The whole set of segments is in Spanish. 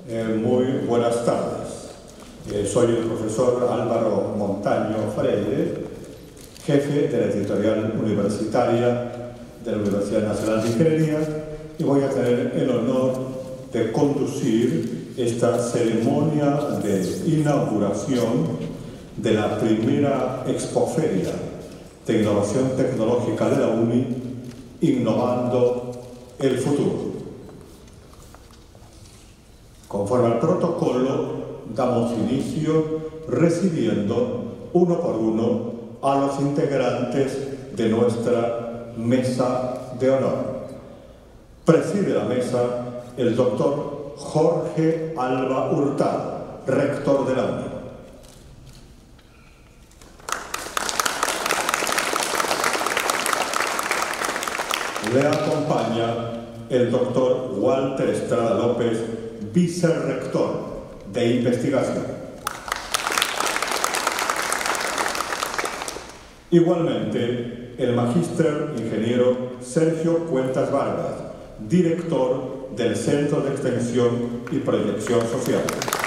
Muy buenas tardes. Soy el profesor Álvaro Montaño Freire, jefe de la editorial universitaria de la Universidad Nacional de Ingeniería, y voy a tener el honor de conducir esta ceremonia de inauguración de la primera expoferia de innovación tecnológica de la UNI, Innovando el Futuro. Conforme al protocolo, damos inicio recibiendo uno por uno a los integrantes de nuestra mesa de honor. Preside la mesa el doctor Jorge Alba Hurtado, rector de la UNI. Le acompaña el doctor Walter Estrada López, vicerrector de investigación. Igualmente, el magíster ingeniero Sergio Cuentas Vargas, director del Centro de Extensión y Proyección Social.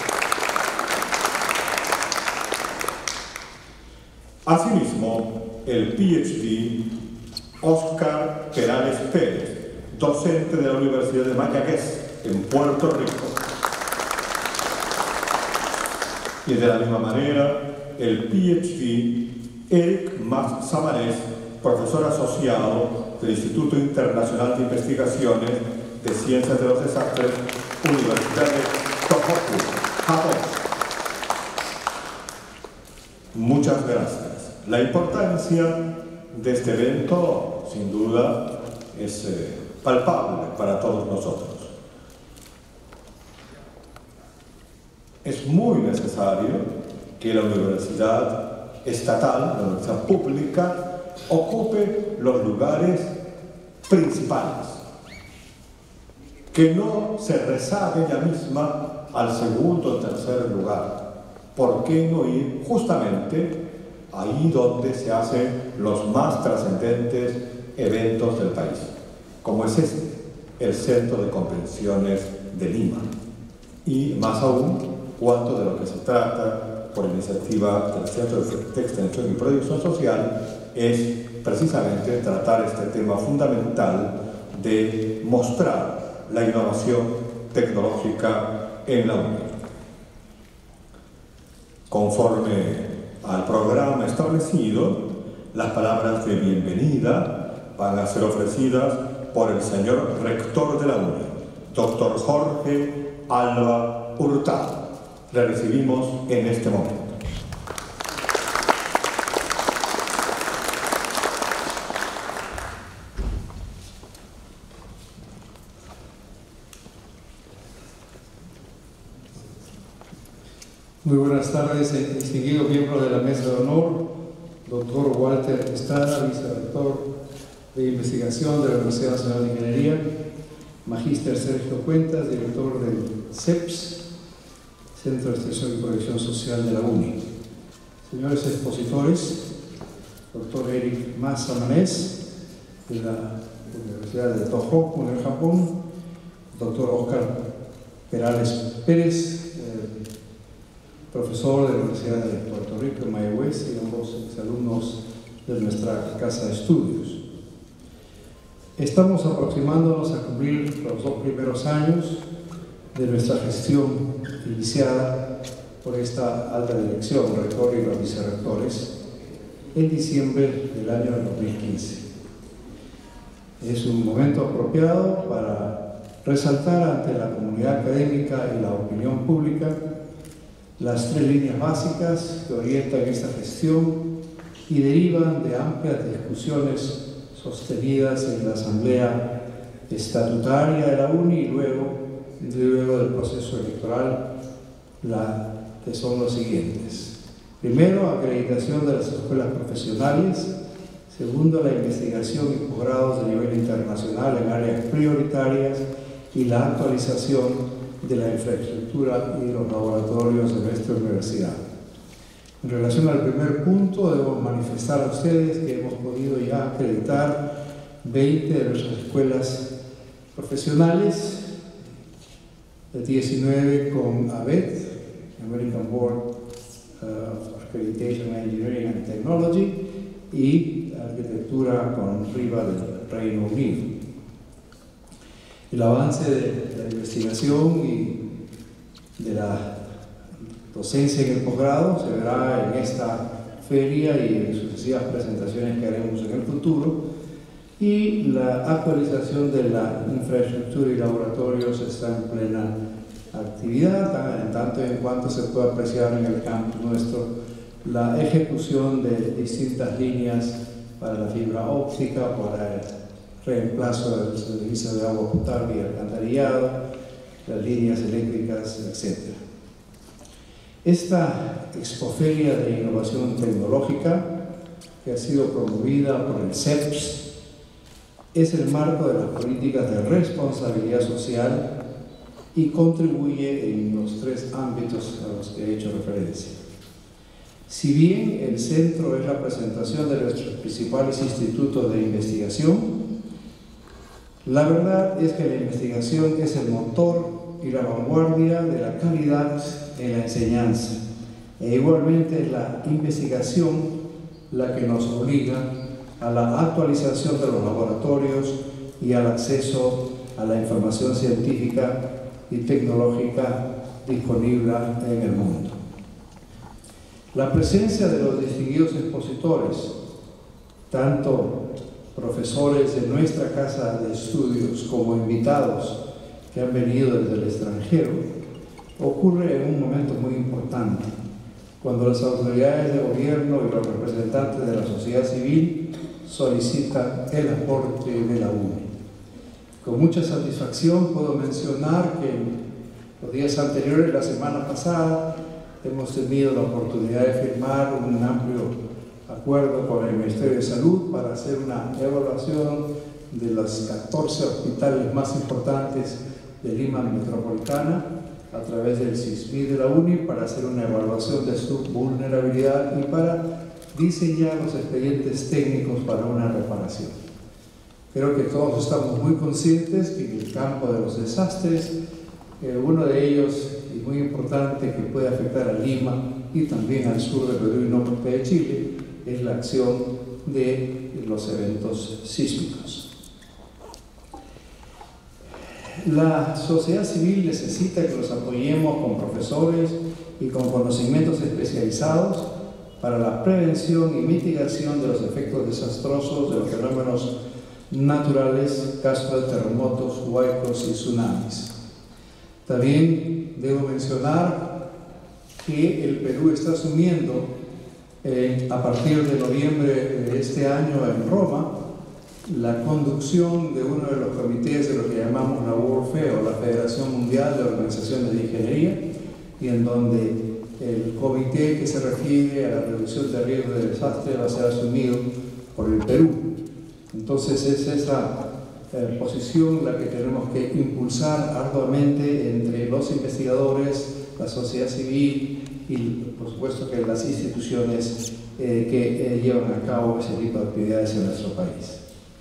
Asimismo, el PhD Óscar Perales Pérez, docente de la Universidad de Mayagüez, en Puerto Rico. Y de la misma manera, el PhD Eric Mas Samanés, profesor asociado del Instituto Internacional de Investigaciones de Ciencias de los Desastres, Universidad de Tohoku, Japón. Muchas gracias. La importancia de este evento, sin duda, es palpable para todos nosotros. Es muy necesario que la universidad estatal, la universidad pública, ocupe los lugares principales, que no se rezague ella misma al segundo o tercer lugar. ¿Por qué no ir justamente ahí donde se hacen los más trascendentes eventos del país, como es este, el Centro de Convenciones de Lima? Y más aún, cuanto de lo que se trata por iniciativa del Centro de Extensión y Proyección Social es precisamente tratar este tema fundamental de mostrar la innovación tecnológica en la UNI. Conforme al programa establecido, las palabras de bienvenida van a ser ofrecidas por el señor rector de la UNI, doctor Jorge Alba Hurtado. Le recibimos en este momento. Muy buenas tardes, distinguido miembro de la mesa de honor, doctor Walter Estrada, vicerrector de investigación de la Universidad Nacional de Ingeniería, magíster Sergio Cuentas, director del CEPS, Centro de Extensión y Proyección Social de la UNI. Señores expositores, doctor Eric Mas Samanés, de la Universidad de Tohoku, en el Japón, doctor Óscar Perales Pérez, profesor de la Universidad de Puerto Rico en Mayagüez, y ambos exalumnos de nuestra casa de estudios. Estamos aproximándonos a cumplir los 2 primeros años de nuestra gestión iniciada por esta alta dirección, rector y los vicerrectores, en diciembre del año 2015. Es un momento apropiado para resaltar ante la comunidad académica y la opinión pública las 3 líneas básicas que orientan esta gestión y derivan de amplias discusiones sostenidas en la Asamblea Estatutaria de la UNI y luego del proceso electoral, que son los siguientes. Primero, acreditación de las escuelas profesionales. Segundo, la investigación y posgrados de nivel internacional en áreas prioritarias y la actualización de la infraestructura y de los laboratorios de nuestra universidad. En relación al primer punto, debo manifestar a ustedes que hemos podido ya acreditar 20 de nuestras escuelas profesionales 19 con ABET, American Board of Accreditation, Engineering and Technology, y arquitectura con RIVA del Reino Unido. El avance de la investigación y de la docencia en el posgrado se verá en esta feria y en sucesivas presentaciones que haremos en el futuro, y la actualización de la infraestructura y laboratorios está en plena actividad, en tanto en cuanto se puede apreciar en el campus nuestro la ejecución de distintas líneas para la fibra óptica, para el reemplazo del servicio de agua potable y alcantarillado, las líneas eléctricas, etc. Esta expoferia de innovación tecnológica, que ha sido promovida por el CEPS, es el marco de las políticas de responsabilidad social y contribuye en los tres ámbitos a los que he hecho referencia. Si bien el centro es la presentación de nuestros principales institutos de investigación, la verdad es que la investigación es el motor y la vanguardia de la calidad en la enseñanza, e igualmente es la investigación la que nos obliga a la actualización de los laboratorios y al acceso a la información científica y tecnológica disponible en el mundo. La presencia de los distinguidos expositores, tanto profesores de nuestra casa de estudios como invitados que han venido desde el extranjero, ocurre en un momento muy importante, cuando las autoridades de gobierno y los representantes de la sociedad civil solicitan el aporte de la UNE. Con mucha satisfacción puedo mencionar que en los días anteriores, la semana pasada, hemos tenido la oportunidad de firmar un amplio acuerdo con el Ministerio de Salud para hacer una evaluación de los 14 hospitales más importantes de Lima metropolitana a través del SISMI de la UNI, para hacer una evaluación de su vulnerabilidad y para diseñar los expedientes técnicos para una reparación. Creo que todos estamos muy conscientes que en el campo de los desastres, uno de ellos, y muy importante, que puede afectar a Lima y también al sur de Perú y norte de Chile, es la acción de los eventos sísmicos. La sociedad civil necesita que los apoyemos con profesores y con conocimientos especializados para la prevención y mitigación de los efectos desastrosos de los fenómenos naturales, casos de terremotos, huaicos y tsunamis. También debo mencionar que el Perú está asumiendo a partir de noviembre de este año en Roma la conducción de uno de los comités de lo que llamamos la WorldFe, o la Federación Mundial de Organizaciones de Ingeniería, y en donde el comité que se refiere a la reducción de riesgo de desastre va a ser asumido por el Perú. Entonces es esa posición la que tenemos que impulsar arduamente entre los investigadores, la sociedad civil y por supuesto que las instituciones que llevan a cabo ese tipo de actividades en nuestro país.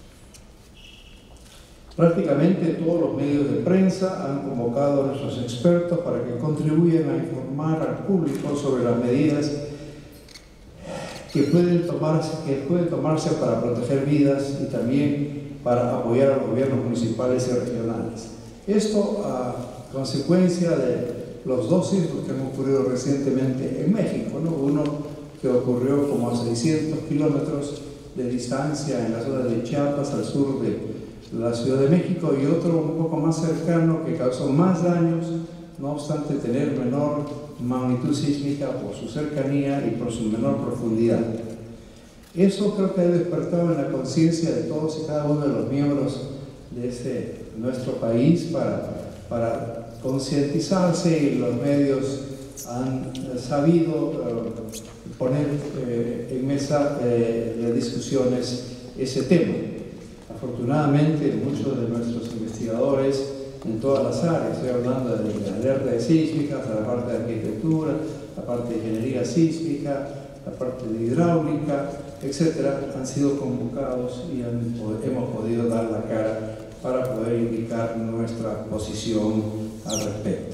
Prácticamente todos los medios de prensa han convocado a nuestros expertos para que contribuyan a informar al público sobre las medidas que pueden tomarse para proteger vidas y también para apoyar a los gobiernos municipales y regionales. Esto a consecuencia de los dos sismos que han ocurrido recientemente en México, ¿no? Uno que ocurrió como a 600 kilómetros de distancia en la zona de Chiapas, al sur de la Ciudad de México, y otro un poco más cercano que causó más daños, no obstante tener menor magnitud sísmica por su cercanía y por su menor profundidad. Eso creo que ha despertado en la conciencia de todos y cada uno de los miembros de nuestro país para concientizarse, y los medios han sabido poner en mesa de discusiones ese tema. Afortunadamente, muchos de nuestros investigadores en todas las áreas, estoy hablando de la alerta de sísmica, la parte de arquitectura, la parte de ingeniería sísmica, la parte de hidráulica, etcétera, han sido convocados y hemos podido dar la cara para poder indicar nuestra posición al respecto.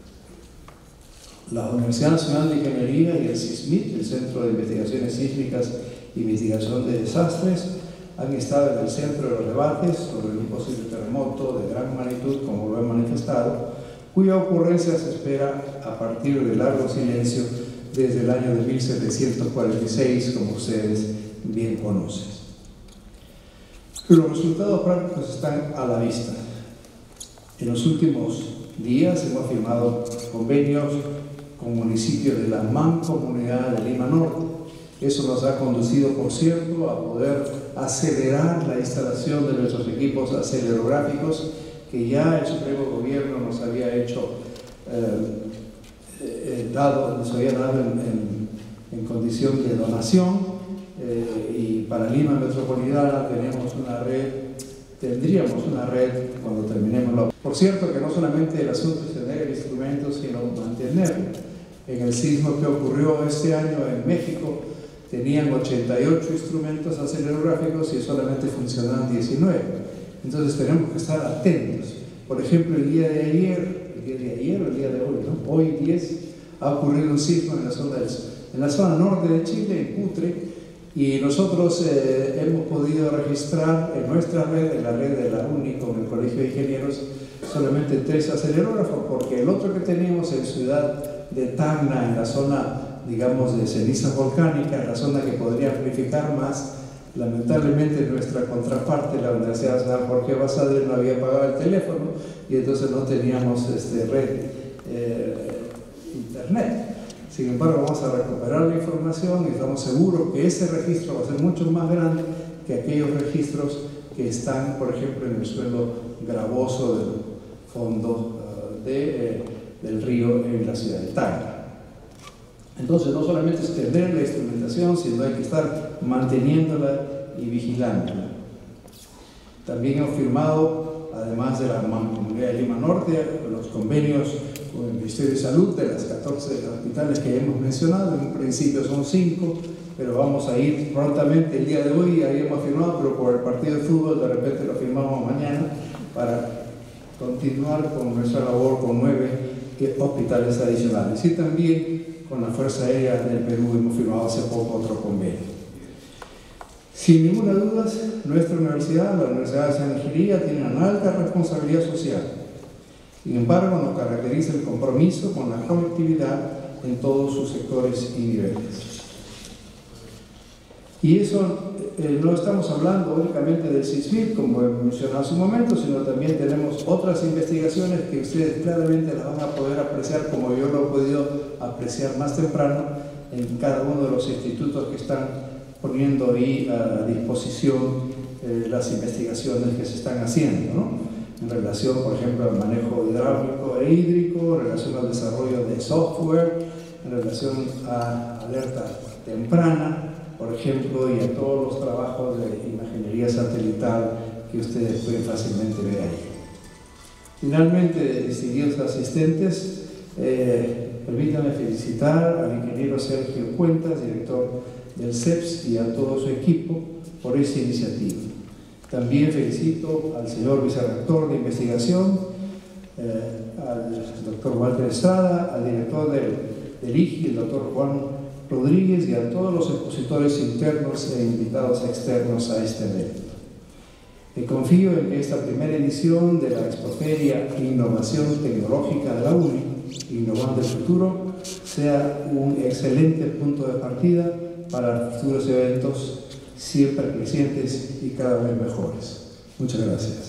La Universidad Nacional de Ingeniería y el CISMIT, el Centro de Investigaciones Sísmicas y Mitigación de Desastres, han estado en el centro de los debates sobre un posible terremoto de gran magnitud, como lo he manifestado, cuya ocurrencia se espera a partir de largo silencio desde el año de 1746, como ustedes bien conocen. Los resultados prácticos están a la vista. En los últimos días hemos firmado convenios con municipios de la Mancomunidad de Lima Norte. Eso nos ha conducido, por cierto, a poder acelerar la instalación de nuestros equipos acelerográficos que ya el Supremo Gobierno nos había dado en condición de donación, y para Lima Metropolitana tendríamos una red cuando terminemos la... Por cierto, que no solamente el asunto es tener el instrumento, sino mantenerlo. En el sismo que ocurrió este año en México, tenían 88 instrumentos acelerográficos y solamente funcionaban 19. Entonces tenemos que estar atentos. Por ejemplo, el día de ayer o el día de hoy, ¿no? Hoy 10, ha ocurrido un sismo en la zona norte de Chile, en Putre, y nosotros hemos podido registrar en nuestra red, en la red de la UNI con el Colegio de Ingenieros, solamente 3 acelerógrafos, porque el otro que teníamos en Ciudad de Tacna, en la zona, digamos, de cenizas volcánicas, la zona que podría amplificar más, lamentablemente nuestra contraparte, la Universidad Nacional Jorge Basadre, no había pagado el teléfono y entonces no teníamos red internet. Sin embargo, vamos a recuperar la información y estamos seguros que ese registro va a ser mucho más grande que aquellos registros que están, por ejemplo, en el suelo gravoso del fondo del río en la ciudad de Tacna. Entonces, no solamente es tener la instrumentación, sino hay que estar manteniéndola y vigilándola. También hemos firmado, además de la Mancomunidad de Lima Norte, los convenios con el Ministerio de Salud de las 14 hospitales que hemos mencionado. En un principio son 5, pero vamos a ir prontamente. El día de hoy ahí hemos firmado, pero por el partido de fútbol de repente lo firmamos mañana para continuar con nuestra labor con 9 hospitales adicionales. Y también con la Fuerza Aérea del Perú hemos firmado hace poco otro convenio. Sin ninguna duda, nuestra universidad, la Universidad de Ingeniería, tiene una alta responsabilidad social. Sin embargo, nos caracteriza el compromiso con la colectividad en todos sus sectores y niveles. Y eso no estamos hablando únicamente del CISMIT, como he mencionado hace un momento, sino también tenemos otras investigaciones que ustedes claramente las van a poder apreciar, como yo lo he podido apreciar más temprano, en cada uno de los institutos que están poniendo ahí a disposición las investigaciones que se están haciendo, ¿no? En relación, por ejemplo, al manejo hidráulico e hídrico, en relación al desarrollo de software, en relación a alerta temprana, por ejemplo, y a todos los trabajos de imaginería satelital que ustedes pueden fácilmente ver ahí. Finalmente, distinguidos asistentes, permítanme felicitar al ingeniero Sergio Cuentas, director del CEPS, y a todo su equipo por esta iniciativa. También felicito al señor vicerrector de investigación, al doctor Walter Estrada, al director del IGI, el doctor Juan Rodríguez, y a todos los expositores internos e invitados externos a este evento. Confío en que esta primera edición de la Expoferia Innovación Tecnológica de la UNI, Innovando el Futuro, sea un excelente punto de partida para futuros eventos siempre crecientes y cada vez mejores. Muchas gracias.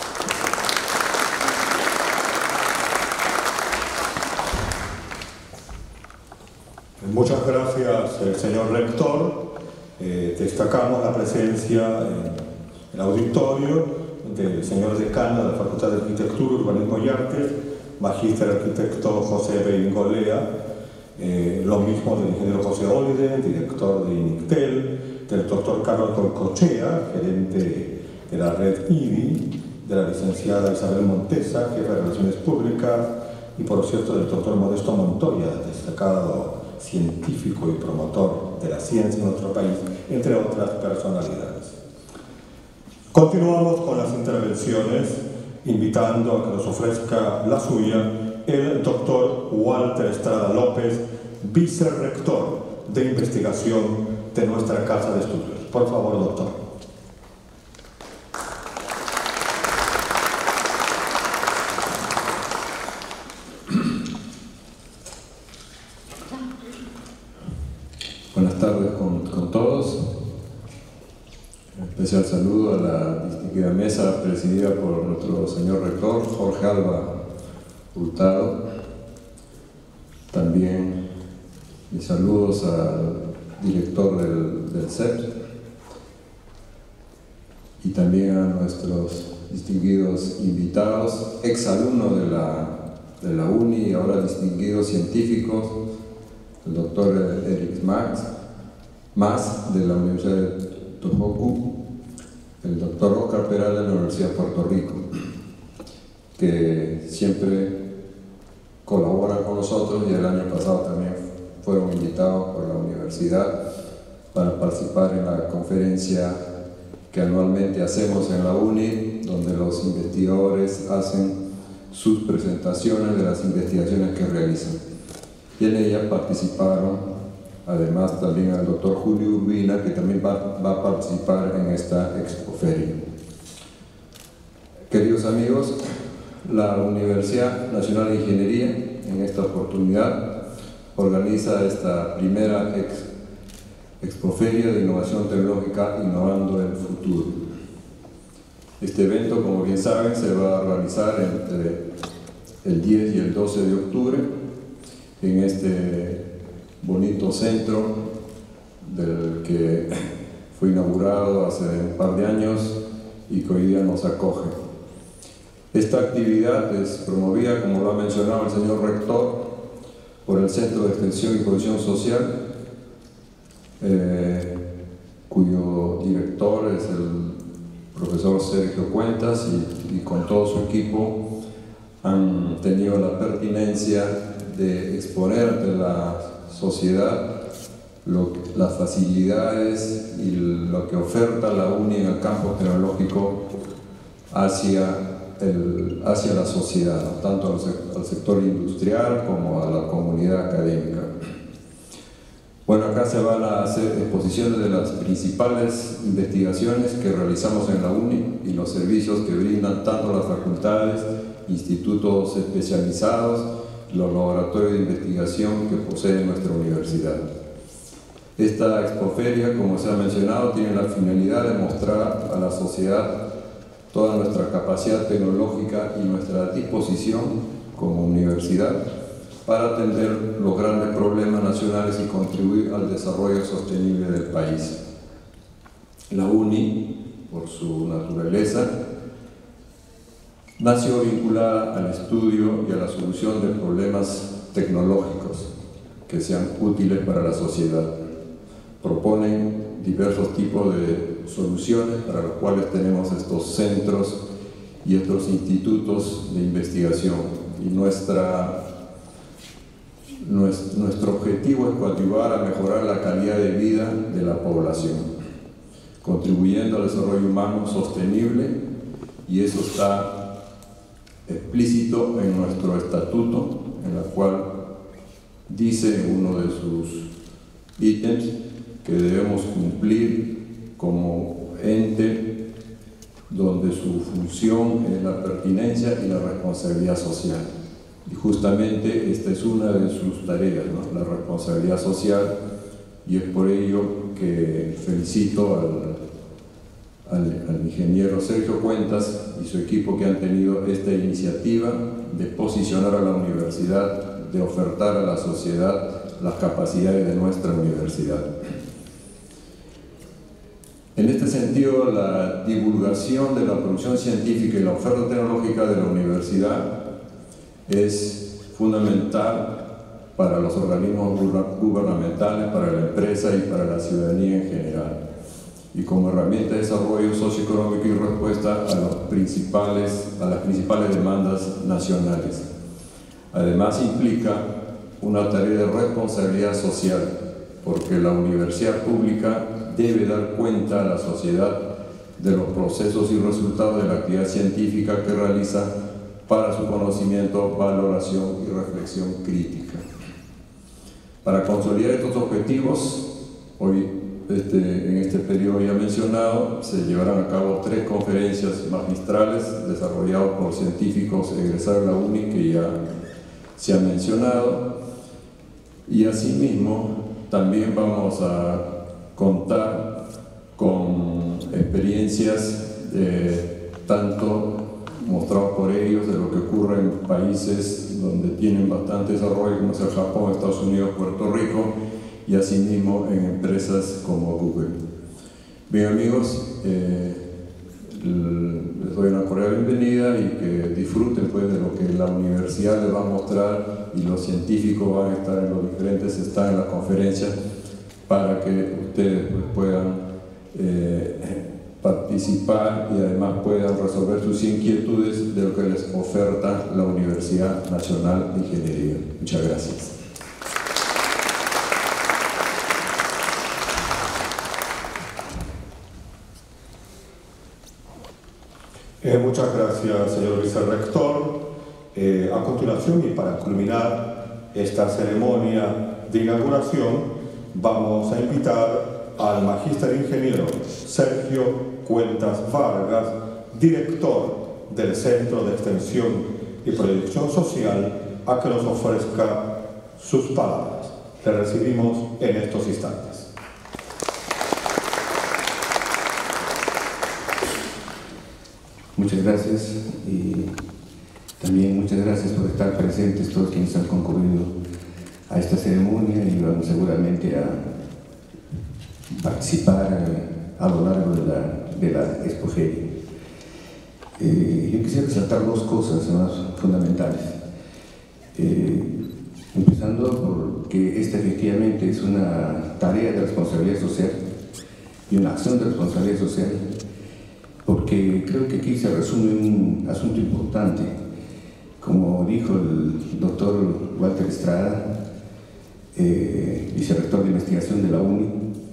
Muchas gracias, señor rector. Destacamos la presencia en el auditorio del señor decano de la Facultad de Arquitectura, Urbanismo y Artes, magíster arquitecto José Beingolea, lo mismo del ingeniero José Oliden, director de INICTEL, del doctor Carlos Goicoechea, gerente de la red IDI, de la licenciada Isabel Montesa, jefa de Relaciones Públicas, y por cierto del doctor Modesto Montoya, destacado científico y promotor de la ciencia en nuestro país, entre otras personalidades. Continuamos con las intervenciones invitando a que nos ofrezca la suya el doctor Walter Estrada López, vicerrector de investigación de nuestra Casa de Estudios. Por favor, doctor. Buenas tardes con todos. Un especial saludo a la distinguida mesa presidida por nuestro señor rector, Jorge Alba Hurtado. También mis saludos al director del CEP y también a nuestros distinguidos invitados, exalumnos de la UNI y ahora distinguidos científicos, el doctor Eric Mas de la Universidad de Tohoku, el doctor Oscar Peral de la Universidad de Puerto Rico, que siempre colaboran con nosotros y el año pasado también fueron invitados por la universidad para participar en la conferencia que anualmente hacemos en la UNI, donde los investigadores hacen sus presentaciones de las investigaciones que realizan. Y en ella participaron, además, también el doctor Julio Urbina, que también va a participar en esta expoferia. Queridos amigos, la Universidad Nacional de Ingeniería, en esta oportunidad, organiza esta primera expoferia de innovación tecnológica Innovando el Futuro. Este evento, como bien saben, se va a realizar entre el 10 y el 12 de octubre en este bonito centro del que fue inaugurado hace un par de años y que hoy día nos acoge. Esta actividad es promovida, como lo ha mencionado el señor rector, por el Centro de Extensión y Cohesión Social, cuyo director es el profesor Sergio Cuentas y con todo su equipo han tenido la pertinencia de exponer ante la sociedad las facilidades y lo que oferta la UNI en el campo tecnológico hacia la sociedad, ¿no? Tanto al sector industrial como a la comunidad académica. Bueno, acá se van a hacer exposiciones de las principales investigaciones que realizamos en la UNI y los servicios que brindan tanto las facultades, institutos especializados, los laboratorios de investigación que posee nuestra universidad. Esta expoferia, como se ha mencionado, tiene la finalidad de mostrar a la sociedad toda nuestra capacidad tecnológica y nuestra disposición como universidad para atender los grandes problemas nacionales y contribuir al desarrollo sostenible del país. La UNI, por su naturaleza, nació vinculada al estudio y a la solución de problemas tecnológicos que sean útiles para la sociedad. Proponen diversos tipos de soluciones para los cuales tenemos estos centros y estos institutos de investigación. Y nuestro objetivo es coadyuvar a mejorar la calidad de vida de la población, contribuyendo al desarrollo humano sostenible, y eso está explícito en nuestro estatuto, en la cual dice en uno de sus ítems que debemos cumplir como ente donde su función es la pertinencia y la responsabilidad social. Y justamente esta es una de sus tareas, ¿no? La responsabilidad social, y es por ello que felicito al ingeniero Sergio Cuentas y su equipo que han tenido esta iniciativa de posicionar a la universidad, de ofertar a la sociedad las capacidades de nuestra universidad. En este sentido, la divulgación de la producción científica y la oferta tecnológica de la universidad es fundamental para los organismos gubernamentales, para la empresa y para la ciudadanía en general, y como herramienta de desarrollo socioeconómico y respuesta a las principales demandas nacionales. Además, implica una tarea de responsabilidad social, porque la universidad pública debe dar cuenta a la sociedad de los procesos y resultados de la actividad científica que realiza para su conocimiento, valoración y reflexión crítica. Para consolidar estos objetivos, hoy en este periodo ya mencionado, se llevarán a cabo 3 conferencias magistrales desarrolladas por científicos egresados de la UNI, que ya se ha mencionado, y asimismo también vamos a contar con experiencias tanto mostradas por ellos de lo que ocurre en países donde tienen bastante desarrollo, como es el Japón, Estados Unidos, Puerto Rico, y asimismo en empresas como Google. Bien, amigos, les doy una cordial bienvenida y que disfruten pues, de lo que la universidad les va a mostrar, y los científicos van a estar en los diferentes stands en la conferencia para que ustedes pues, puedan participar y además puedan resolver sus inquietudes de lo que les oferta la Universidad Nacional de Ingeniería. Muchas gracias. Muchas gracias, señor vicerrector. A continuación, y para culminar esta ceremonia de inauguración, vamos a invitar al magíster ingeniero Sergio Cuentas Vargas, director del Centro de Extensión y Proyección Social, a que nos ofrezca sus palabras. Le recibimos en estos instantes. Muchas gracias, y también muchas gracias por estar presentes todos quienes han concurrido a esta ceremonia y vamos seguramente a participar a lo largo de la expogeria. Yo quisiera resaltar 2 cosas más fundamentales. Empezando porque esta efectivamente es una tarea de responsabilidad social y una acción de responsabilidad social, porque creo que aquí se resume un asunto importante. Como dijo el doctor Walter Estrada, vicerrector de investigación de la UNI,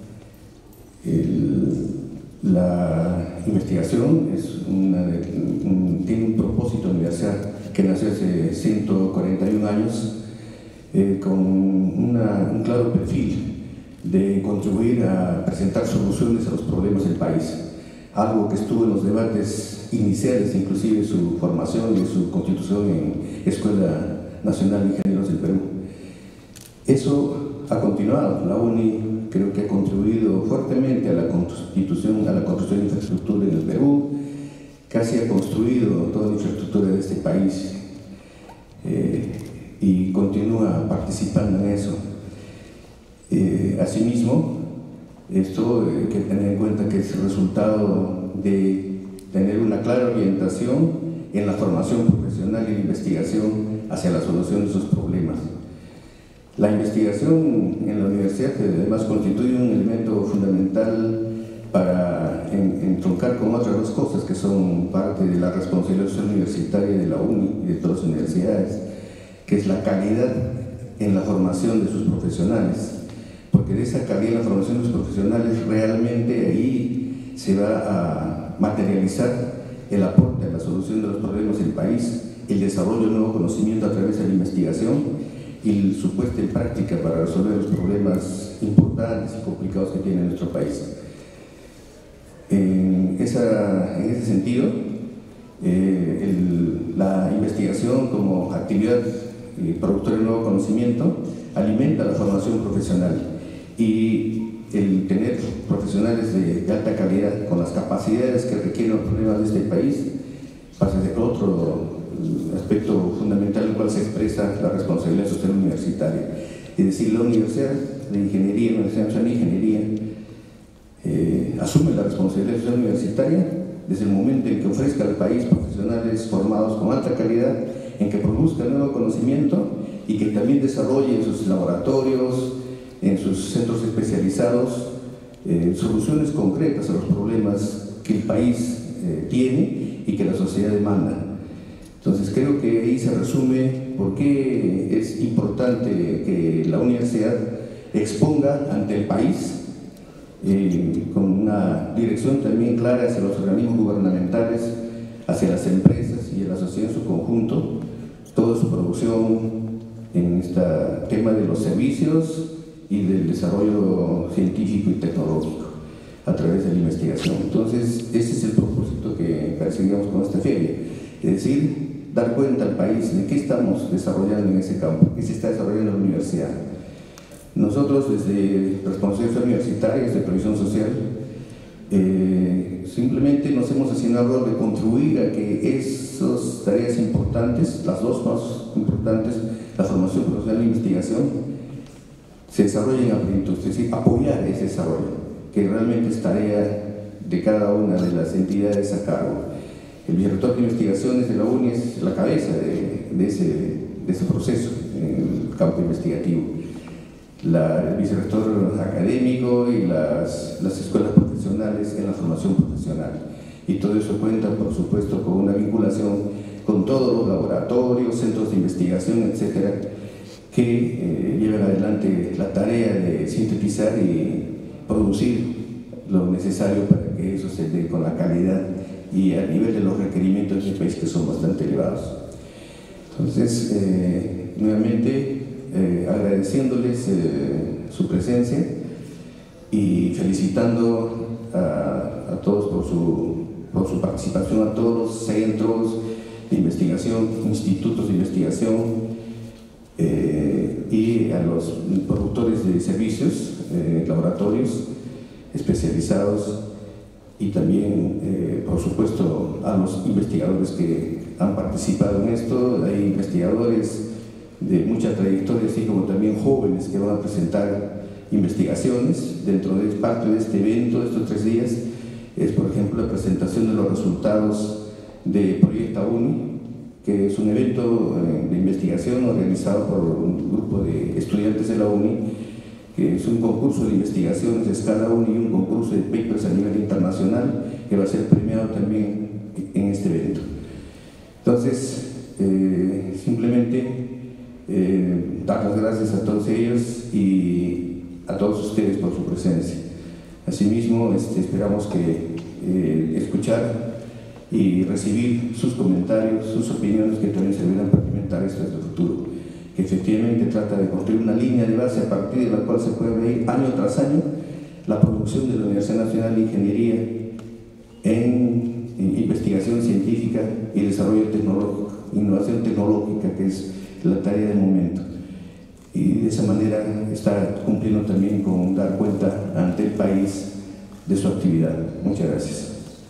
la investigación tiene un propósito universal que nació hace 141 años con un claro perfil de contribuir a presentar soluciones a los problemas del país. Algo que estuvo en los debates iniciales, inclusive su formación y su constitución en Escuela Nacional de Ingenieros del Perú. Eso ha continuado. La UNI creo que ha contribuido fuertemente a la construcción de infraestructura en el Perú, casi ha construido toda la infraestructura de este país y continúa participando en eso. Asimismo, esto hay que tener en cuenta que es el resultado de tener una clara orientación en la formación profesional y la investigación hacia la solución de esos problemas. La investigación en la universidad además constituye un elemento fundamental para entroncar con otras 2 cosas que son parte de la responsabilidad universitaria de la UNI y de todas las universidades, que es la calidad en la formación de sus profesionales. Porque de esa calidad en la formación de los profesionales realmente ahí se va a materializar el aporte a la solución de los problemas del país, el desarrollo de nuevo conocimiento a través de la investigación y su puesta en práctica para resolver los problemas importantes y complicados que tiene nuestro país. En ese sentido, la investigación como actividad productora de nuevo conocimiento alimenta la formación profesional, y el tener profesionales de alta calidad con las capacidades que requieren los problemas de este país pasa a ser otro aspecto fundamental en el cual se expresa la responsabilidad social universitaria. Es decir, la Universidad de Ingeniería, la Universidad Nacional de Ingeniería, asume la responsabilidad social universitaria desde el momento en que ofrezca al país profesionales formados con alta calidad, en que produzca nuevo conocimiento y que también desarrolle en sus laboratorios, en sus centros especializados, soluciones concretas a los problemas que el país tiene y que la sociedad demanda. Entonces creo que ahí se resume por qué es importante que la universidad exponga ante el país con una dirección también clara hacia los organismos gubernamentales, hacia las empresas y a la sociedad en su conjunto, toda su producción en este tema de los servicios y del desarrollo científico y tecnológico a través de la investigación. Entonces, ese es el propósito que perseguimos con esta feria, es decir, dar cuenta al país de qué estamos desarrollando en ese campo, qué se está desarrollando en la universidad. Nosotros, desde responsabilidades universitarias de previsión social, simplemente nos hemos asignado de contribuir a que esas tareas importantes, las dos más importantes, la formación profesional e investigación, se desarrollen a plenitud, es decir, apoyar ese desarrollo, que realmente es tarea de cada una de las entidades a cargo. El vicerrector de investigaciones de la UNI es la cabeza de ese proceso en el campo investigativo. El vicerrector académico y las escuelas profesionales en la formación profesional. Y todo eso cuenta, por supuesto, con una vinculación con todos los laboratorios, centros de investigación, etcétera, que llevan adelante la tarea de sintetizar y producir lo necesario para que eso se dé con la calidad y a nivel de los requerimientos del país, que son bastante elevados. Entonces, nuevamente, agradeciéndoles su presencia y felicitando a todos por su participación, a todos los centros de investigación, institutos de investigación y a los productores de servicios, laboratorios especializados, y también, por supuesto, a los investigadores que han participado en esto. Hay investigadores de mucha trayectoria, así como también jóvenes que van a presentar investigaciones. Dentro de parte de este evento, de estos 3 días, es, por ejemplo, la presentación de los resultados de Proyecta UNI, que es un evento de investigación organizado por un grupo de estudiantes de la UNI, que es un concurso de investigaciones de escala UNI y un concurso de papers a nivel internacional, que va a ser premiado también en este evento. Entonces, simplemente dar las gracias a todos ellos y a todos ustedes por su presencia. Asimismo, esperamos que escuchar y recibir sus comentarios, sus opiniones, que también servirán para alimentar esto desde el futuro, que efectivamente trata de construir una línea de base a partir de la cual se puede ver año tras año la producción de la Universidad Nacional de Ingeniería en investigación científica y desarrollo tecnológico, innovación tecnológica, que es la tarea del momento. Y de esa manera está cumpliendo también con dar cuenta ante el país de su actividad. Muchas gracias.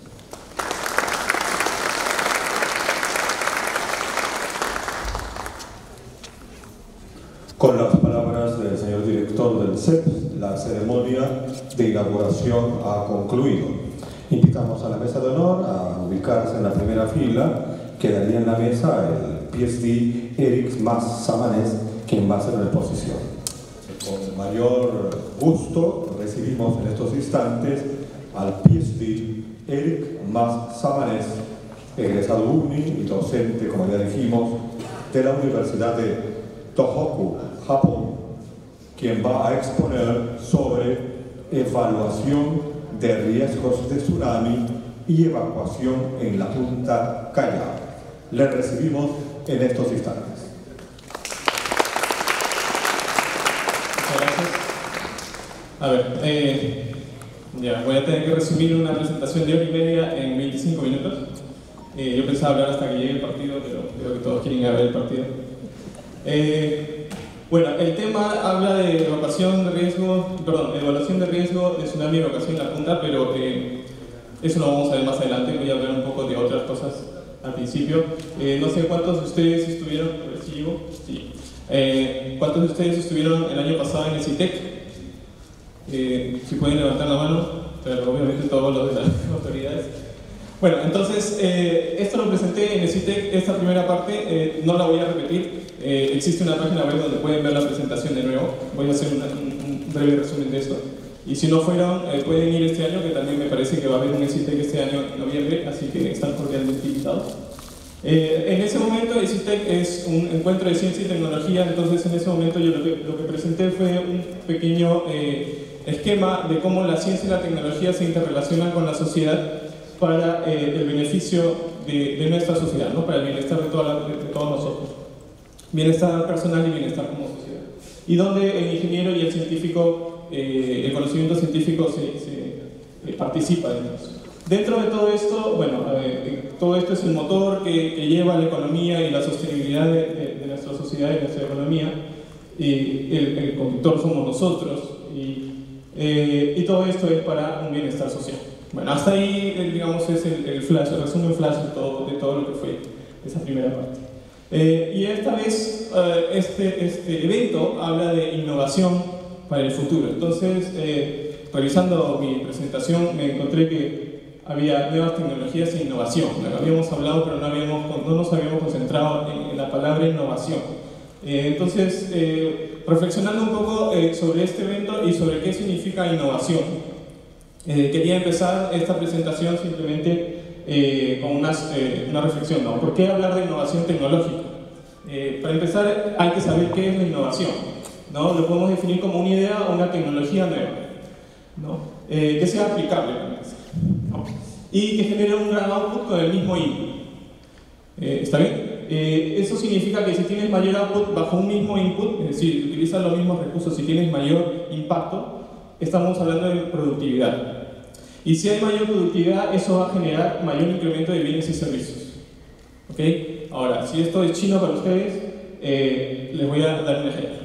Con las palabras del señor director del CEP, la ceremonia de inauguración ha concluido. Invitamos a la mesa de honor a ubicarse en la primera fila. Quedaría en la mesa el PhD Eric Mas Samanés, quien va a hacer la exposición. Con mayor gusto recibimos en estos instantes al PhD Eric Mas Samanés, egresado UNI y docente, como ya dijimos, de la Universidad de Tohoku, Japón, quien va a exponer sobre evaluación de riesgos de tsunami y evacuación en la punta Callao. Le recibimos en estos instantes. Muchas gracias. A ver, ya, voy a tener que resumir una presentación de 1h30 en 25 minutos. Yo pensaba hablar hasta que llegue el partido, pero creo que todos quieren ver el partido. Bueno, el tema habla de evaluación de riesgo de tsunami y evacuación en la punta, pero eso lo vamos a ver más adelante. Voy a hablar un poco de otras cosas al principio. No sé cuántos de ustedes estuvieron, a ver si llego, sí. ¿Cuántos de ustedes estuvieron el año pasado en el CITEC? Si pueden levantar la mano, pero obviamente todos los de las autoridades. Bueno, entonces, esto lo presenté en el CITEC, esta primera parte, no la voy a repetir. Existe una página web donde pueden ver la presentación de nuevo. Voy a hacer un breve resumen de esto. Y si no fueron, pueden ir este año, que también me parece que va a haber un CITEC este año en noviembre, así que están cordialmente invitados. En ese momento ECITEC es un encuentro de ciencia y tecnología, entonces en ese momento yo lo que presenté fue un pequeño esquema de cómo la ciencia y la tecnología se interrelacionan con la sociedad para el beneficio de nuestra sociedad, ¿no? Para el bienestar de todos nosotros. Bienestar personal y bienestar como sociedad. Y donde el ingeniero y el científico, el conocimiento científico se participa, digamos. Dentro de todo esto, bueno, todo esto es el motor que lleva la economía y la sostenibilidad de nuestra sociedad y de nuestra economía. Y el conductor somos nosotros. Y todo esto es para un bienestar social. Bueno, hasta ahí, digamos, es el flash, el resumen flash de todo lo que fue esa primera parte. Y esta vez, este evento habla de innovación para el futuro. Entonces, revisando mi presentación, me encontré que había nuevas tecnologías e innovación. Habíamos hablado, pero no nos habíamos concentrado en la palabra innovación. Entonces, reflexionando un poco sobre este evento y sobre qué significa innovación, quería empezar esta presentación simplemente con una reflexión, ¿no? ¿Por qué hablar de innovación tecnológica? Para empezar, hay que saber qué es la innovación, ¿no? Lo podemos definir como una idea o una tecnología nueva, ¿no? Que sea aplicable, ¿no? Y que genere un gran output con el mismo input. ¿Está bien? Eso significa que si tienes mayor output bajo un mismo input, es decir, utilizas los mismos recursos y tienes mayor impacto, estamos hablando de productividad. Y si hay mayor productividad, eso va a generar mayor incremento de bienes y servicios. ¿Ok? Ahora, si esto es chino para ustedes, les voy a dar un ejemplo.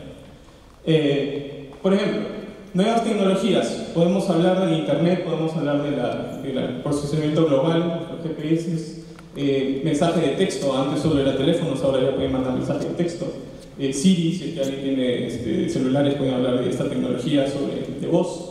Por ejemplo, nuevas tecnologías. Podemos hablar del internet, podemos hablar del procesamiento global, los GPS, mensaje de texto. Antes solo era teléfonos, ahora ya pueden mandar mensaje de texto. Siri, si alguien tiene celulares, pueden hablar de esta tecnología de voz.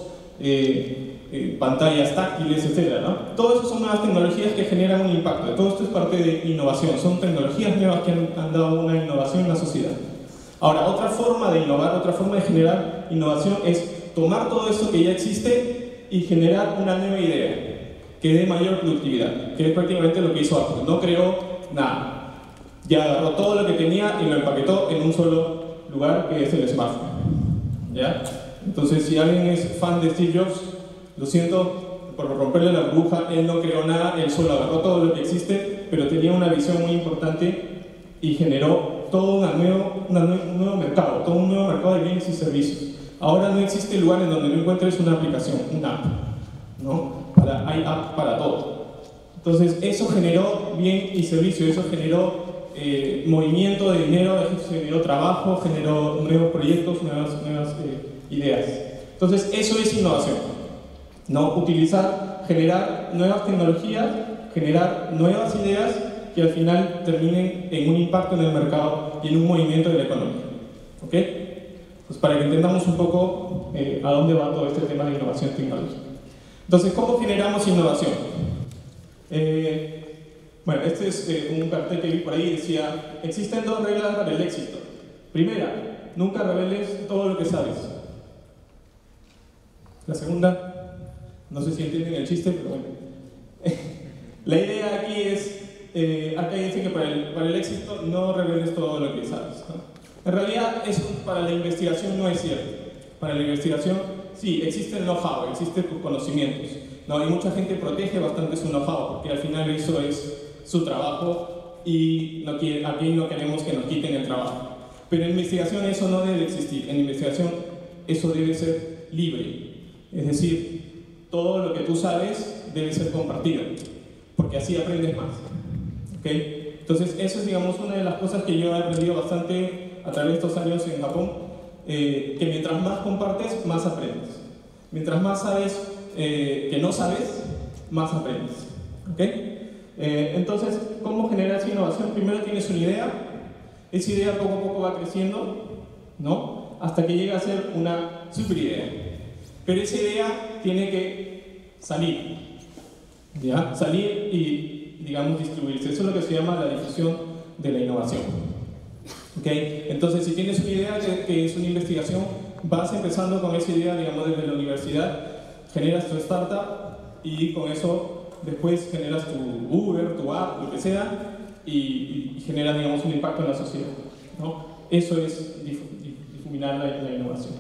Pantallas táctiles, etc., ¿no? Todo eso son nuevas tecnologías que generan un impacto. Todo esto es parte de innovación. Son tecnologías nuevas que han dado una innovación en la sociedad. Ahora, otra forma de innovar, otra forma de generar innovación es tomar todo esto que ya existe y generar una nueva idea que dé mayor productividad, que es prácticamente lo que hizo Apple. No creó nada. Ya agarró todo lo que tenía y lo empaquetó en un solo lugar, que es el smartphone. ¿Ya? Entonces, si alguien es fan de Steve Jobs, lo siento por romperle la burbuja, él no creó nada, él solo agarró todo lo que existe, pero tenía una visión muy importante y generó todo un nuevo mercado, todo un nuevo mercado de bienes y servicios. Ahora no existe lugar en donde no encuentres una aplicación, una app, ¿no? Hay app para todo. Entonces, eso generó bien y servicio, eso generó movimiento de dinero, generó trabajo, generó nuevos proyectos, nuevas ideas. Entonces, eso es innovación. ¿No? Utilizar, generar nuevas tecnologías, generar nuevas ideas que al final terminen en un impacto en el mercado y en un movimiento de la economía. ¿Ok? Pues para que entendamos un poco a dónde va todo este tema de innovación tecnológica. Entonces, ¿cómo generamos innovación? Bueno, este es un cartel que vi por ahí, decía: existen 2 reglas para el éxito. Primera, nunca reveles todo lo que sabes. La segunda, no sé si entienden el chiste, pero bueno. La idea aquí es, acá dice que para el éxito no reveles todo lo que sabes, ¿no? En realidad, eso para la investigación no es cierto. Para la investigación, sí, existe el know-how, existen tus conocimientos, ¿no? Y mucha gente protege bastante su know-how, porque al final eso es su trabajo y aquí no queremos que nos quiten el trabajo. Pero en investigación eso no debe existir. En investigación eso debe ser libre. Es decir, todo lo que tú sabes debe ser compartido, porque así aprendes más. ¿Okay? Entonces, eso es, digamos, una de las cosas que yo he aprendido bastante a través de estos años en Japón, que mientras más compartes, más aprendes. Mientras más sabes que no sabes, más aprendes. ¿Okay? Entonces, ¿cómo generas innovación? Primero tienes una idea, esa idea poco a poco va creciendo, ¿no? Hasta que llega a ser una super idea. Pero esa idea tiene que salir, ¿ya? Salir y, digamos, distribuirse. Eso es lo que se llama la difusión de la innovación. ¿Okay? Entonces, si tienes una idea que es una investigación, vas empezando con esa idea, digamos, desde la universidad, generas tu startup y con eso después generas tu Uber, tu app, lo que sea, y generan, digamos, un impacto en la sociedad, ¿no? Eso es difuminar la innovación.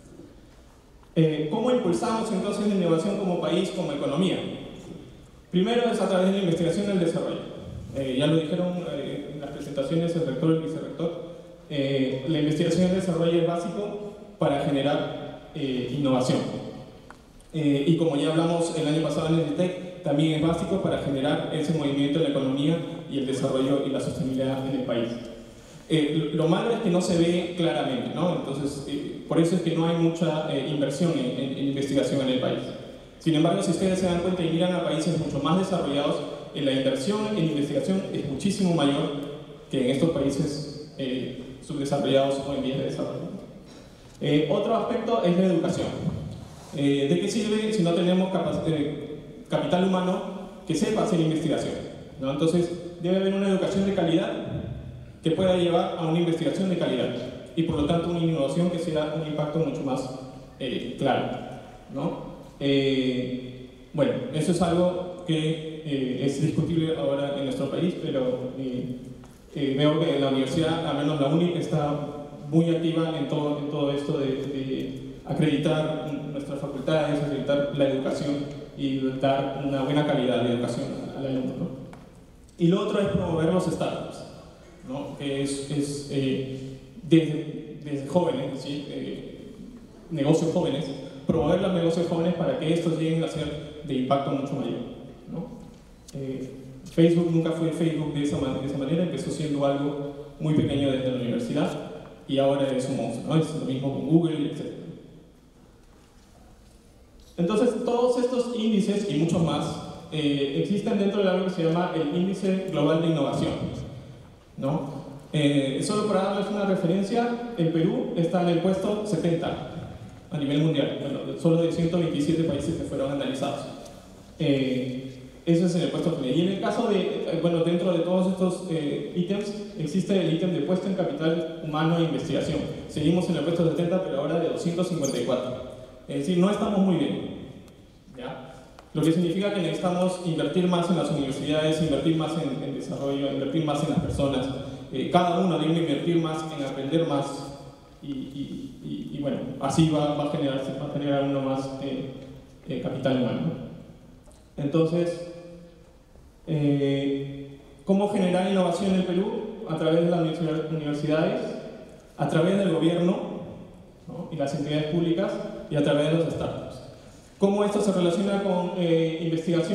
¿Cómo impulsamos entonces la innovación como país, como economía? Primero es a través de la investigación y el desarrollo. Ya lo dijeron en las presentaciones el rector y el vicerrector. La investigación y el desarrollo es básico para generar innovación. Y como ya hablamos el año pasado en el TEC, también es básico para generar ese movimiento en la economía y el desarrollo y la sostenibilidad en el país. Lo malo es que no se ve claramente, ¿no? Entonces, por eso es que no hay mucha inversión en investigación en el país. Sin embargo, si ustedes se dan cuenta y miran a países mucho más desarrollados, la inversión en investigación es muchísimo mayor que en estos países subdesarrollados o en vías de desarrollo. Otro aspecto es la educación. ¿De qué sirve si no tenemos capital humano que sepa hacer investigación, ¿no? Entonces, debe haber una educación de calidad que pueda llevar a una investigación de calidad y por lo tanto una innovación que sea un impacto mucho más claro, ¿no? Bueno, eso es algo que es discutible ahora en nuestro país, pero veo que la universidad, al menos la UNI, está muy activa en todo esto de acreditar nuestras facultades, acreditar la educación y dar una buena calidad de educación al alumno, ¿no? Y lo otro es promover los startups, ¿no? Que es desde jóvenes, ¿sí? Negocios jóvenes, promover los negocios jóvenes para que estos lleguen a ser de impacto mucho mayor, ¿no? Facebook nunca fue Facebook de esa manera, empezó siendo algo muy pequeño desde la universidad y ahora es un monstruo, ¿no? Es lo mismo con Google, etc. Entonces, todos estos índices y muchos más existen dentro de algo que se llama el Índice Global de Innovación, ¿no? Solo para darles una referencia, el Perú está en el puesto 70 a nivel mundial, bueno, solo de 127 países que fueron analizados. Eso es en el puesto 70. Y en el caso de, bueno, dentro de todos estos ítems, existe el ítem de puesto en capital humano e investigación. Seguimos en el puesto 70, pero ahora de 254. Es decir, no estamos muy bien, ¿ya? Lo que significa que necesitamos invertir más en las universidades, invertir más en desarrollo, invertir más en las personas. Cada uno debe invertir más en aprender más y bueno, así va a generar uno más capital humano. Entonces, ¿cómo generar innovación en el Perú? A través de las universidades, a través del gobierno, ¿no? Y las entidades públicas y a través de los startups. ¿Cómo esto se relaciona con investigación?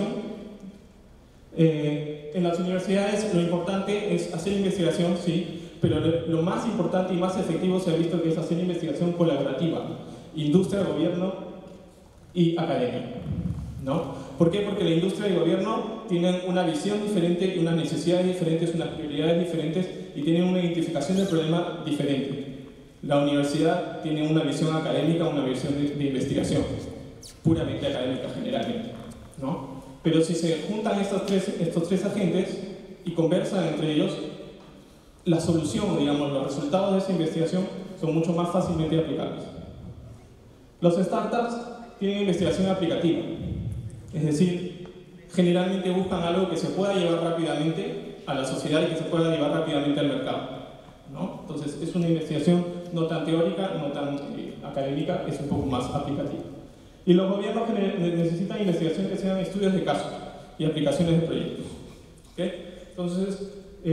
En las universidades lo importante es hacer investigación, sí, pero lo más importante y más efectivo se ha visto que es hacer investigación colaborativa, industria, gobierno y academia, ¿no? ¿Por qué? Porque la industria y el gobierno tienen una visión diferente, unas necesidades diferentes, unas prioridades diferentes y tienen una identificación del problema diferente. La universidad tiene una visión académica, una visión de investigación, puramente académica generalmente, ¿no? Pero si se juntan estos tres agentes y conversan entre ellos, la solución, digamos, los resultados de esa investigación son mucho más fácilmente aplicables. Los startups tienen investigación aplicativa, es decir, generalmente buscan algo que se pueda llevar rápidamente a la sociedad y que se pueda llevar rápidamente al mercado, ¿no? Entonces es una investigación no tan teórica, no tan académica, es un poco más aplicativa. Y los gobiernos necesitan investigación que sean estudios de caso y aplicaciones de proyectos, ¿okay? Entonces,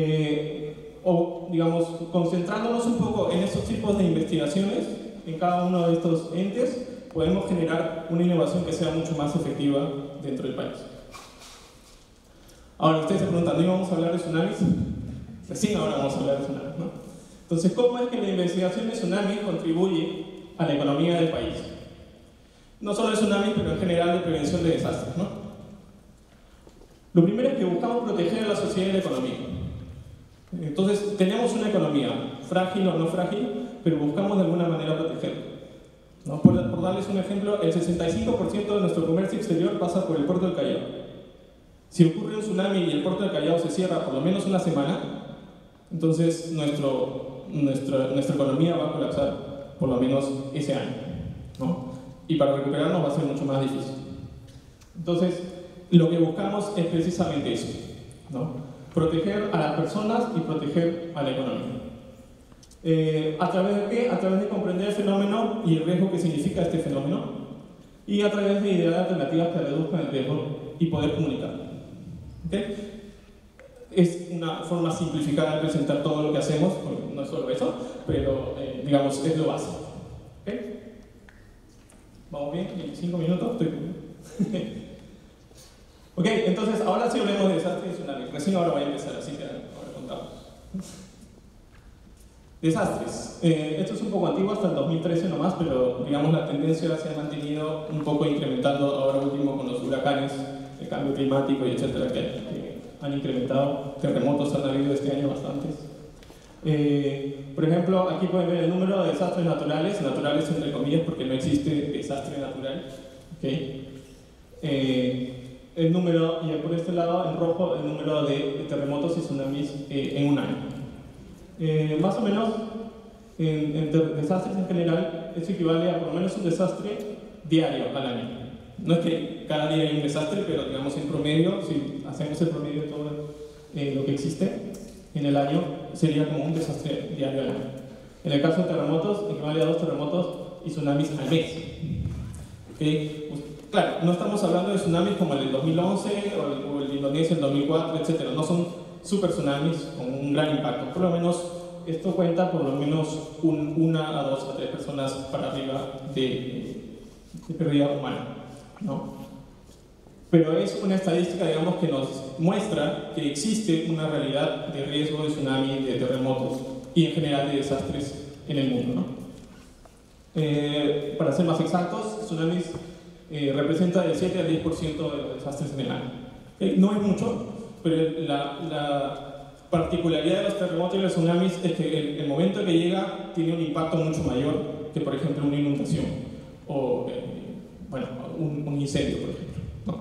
o digamos, concentrándonos un poco en estos tipos de investigaciones, en cada uno de estos entes, podemos generar una innovación que sea mucho más efectiva dentro del país. Ahora, ustedes se preguntan, ¿no íbamos a hablar de tsunamis? Recién ahora vamos a hablar de tsunamis, ¿no? Entonces, ¿cómo es que la investigación de tsunamis contribuye a la economía del país? No solo de tsunamis, pero en general de prevención de desastres, ¿no? Lo primero es que buscamos proteger a la sociedad y la economía. Entonces, tenemos una economía, frágil o no frágil, pero buscamos de alguna manera protegerla, ¿no? Por darles un ejemplo, el 65% de nuestro comercio exterior pasa por el puerto del Callao. Si ocurre un tsunami y el puerto del Callao se cierra por lo menos una semana, entonces nuestra economía va a colapsar por lo menos ese año, ¿no? Y para recuperarnos va a ser mucho más difícil. Entonces, lo que buscamos es precisamente eso, ¿no? proteger a las personas y proteger a la economía. ¿A través de qué? A través de comprender el fenómeno y el riesgo que significa este fenómeno, y a través de idear alternativas que reduzcan el riesgo y poder comunicarlo. ¿Okay? Es una forma simplificada de presentar todo lo que hacemos, no es solo eso, pero digamos, es lo básico. ¿Okay? ¿Vamos bien? ¿25 minutos? Estoy bien. Ok, entonces ahora sí hablemos de desastres y tsunamis. Recién ahora voy a empezar, así que ahora contamos. Desastres. Esto es un poco antiguo, hasta el 2013 nomás, pero digamos la tendencia se ha mantenido un poco incrementando ahora último con los huracanes, el cambio climático y etcétera, que han incrementado. Terremotos han habido este año bastantes. Por ejemplo, aquí pueden ver el número de desastres naturales entre comillas porque no existe desastre natural. ¿Okay? El número, y por este lado en rojo, el número de terremotos y tsunamis en un año. Más o menos, en desastres en general, eso equivale a por lo menos un desastre diario al año. No es que cada día hay un desastre, pero digamos en promedio, si hacemos el promedio de todo lo que existe en el año, sería como un desastre diario al año. En el caso de terremotos, equivale a 2 terremotos y tsunamis al mes. ¿Okay? Claro, no estamos hablando de tsunamis como el del 2011 o el de Indonesia en 2004, etc. No son super tsunamis con un gran impacto. Por lo menos esto cuenta por lo menos 1 a 2 a 3 personas para arriba de pérdida humana, ¿no? Pero es una estadística, digamos, que nos muestra que existe una realidad de riesgo de tsunami, de terremotos y en general de desastres en el mundo, ¿no? Para ser más exactos, tsunamis representa del 7 al 10% de los desastres en el año. No es mucho, pero la particularidad de los terremotos y los tsunamis es que el momento en que llega tiene un impacto mucho mayor que, por ejemplo, una inundación o bueno, un incendio, por ejemplo, ¿no?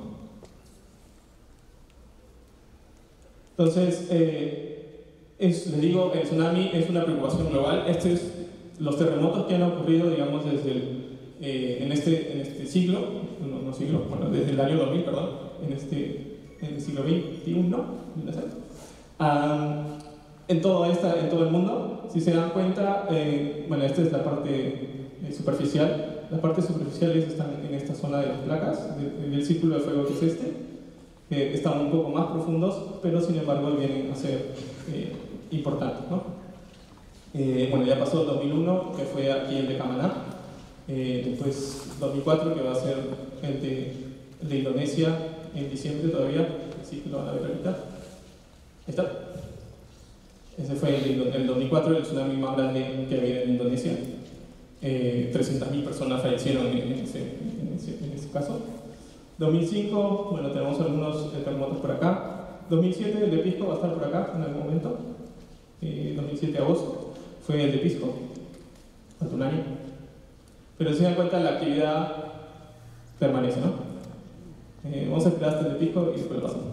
Entonces, les digo, el tsunami es una preocupación global. Los terremotos que han ocurrido, digamos, desde en este siglo, bueno, desde el año 2000, perdón, en el siglo XXI, ¿no? En todo el mundo, si se dan cuenta, bueno, esta es la parte superficial. Las partes superficiales están en esta zona de las placas, del círculo de fuego que es están un poco más profundos, pero sin embargo vienen a ser importantes, ¿no? Bueno, ya pasó el 2001, que fue aquí el de Camaná, después 2004, que va a ser el de Indonesia en diciembre todavía, así que lo van a ver ahorita. Ahí está. Ese fue el 2004, el tsunami más grande que había en Indonesia. 300.000 personas fallecieron en ese caso. 2005, bueno, tenemos algunos terremotos por acá. 2007, el de Pisco va a estar por acá en algún momento. 2007 agosto fue el de Pisco, hace un año. Pero si se dan cuenta, la actividad permanece, ¿no? Vamos a esperar hasta el de Pisco y después lo pasamos.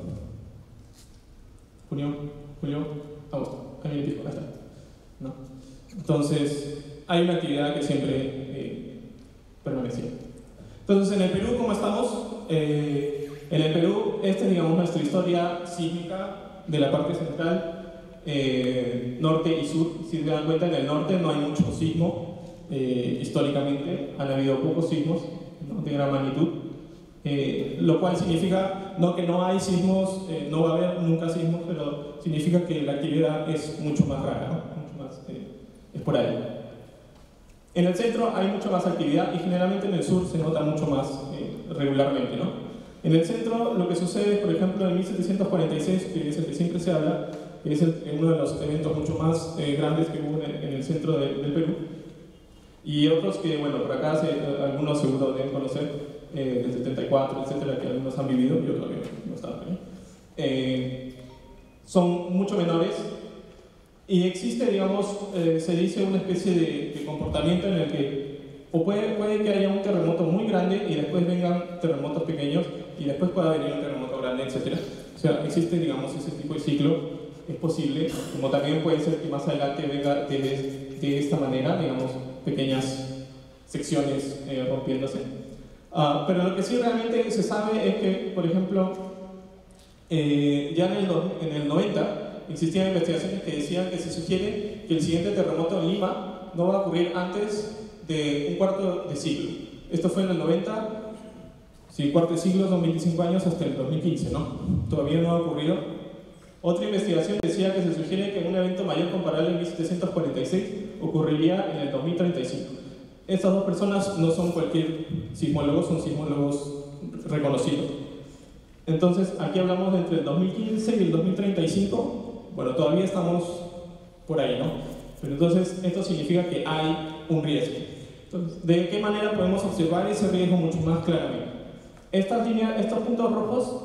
Julio, agosto. Ahí viene Pisco, ahí está, ¿no? Entonces, hay una actividad que siempre permanece. Entonces, en el Perú, ¿cómo estamos? En el Perú, esta es, digamos, nuestra historia sísmica de la parte central, norte y sur. Si se dan cuenta, en el norte no hay mucho sismo, históricamente han habido pocos sismos, ¿no?, de gran magnitud, lo cual significa no que no hay sismos, no va a haber nunca sismos, pero significa que la actividad es mucho más rara, ¿no?, mucho más esporádica. En el centro hay mucha más actividad y generalmente en el sur se nota mucho más regularmente, ¿no? En el centro lo que sucede, por ejemplo, en 1746, que es el que siempre se habla, es uno de los eventos mucho más grandes que hubo en el centro del Perú, y otros que, bueno, por acá algunos seguro deben conocer, del 74, etcétera, que algunos han vivido, yo todavía no estaba ahí. Son mucho menores. Y existe, digamos, se dice una especie de comportamiento en el que o puede que haya un terremoto muy grande y después vengan terremotos pequeños y después pueda venir un terremoto grande, etc. O sea, existe, digamos, ese tipo de ciclo, es posible, como también puede ser que más adelante venga de esta manera, digamos, pequeñas secciones rompiéndose. Pero lo que sí realmente se sabe es que, por ejemplo, Ya en el 90 existían investigaciones que decían que se sugiere que el siguiente terremoto en Lima no va a ocurrir antes de un cuarto de siglo. Esto fue en el 90, sí, cuarto de siglo, son 25 años hasta el 2015, ¿no? Todavía no ha ocurrido. Otra investigación decía que se sugiere que un evento mayor comparable en 1746 ocurriría en el 2035. Estas dos personas no son cualquier sismólogos, son sismólogos reconocidos. Entonces, aquí hablamos de entre el 2015 y el 2035. Bueno, todavía estamos por ahí, ¿no? Pero entonces, esto significa que hay un riesgo. Entonces, ¿de qué manera podemos observar ese riesgo mucho más claramente? Estas líneas, estos puntos rojos,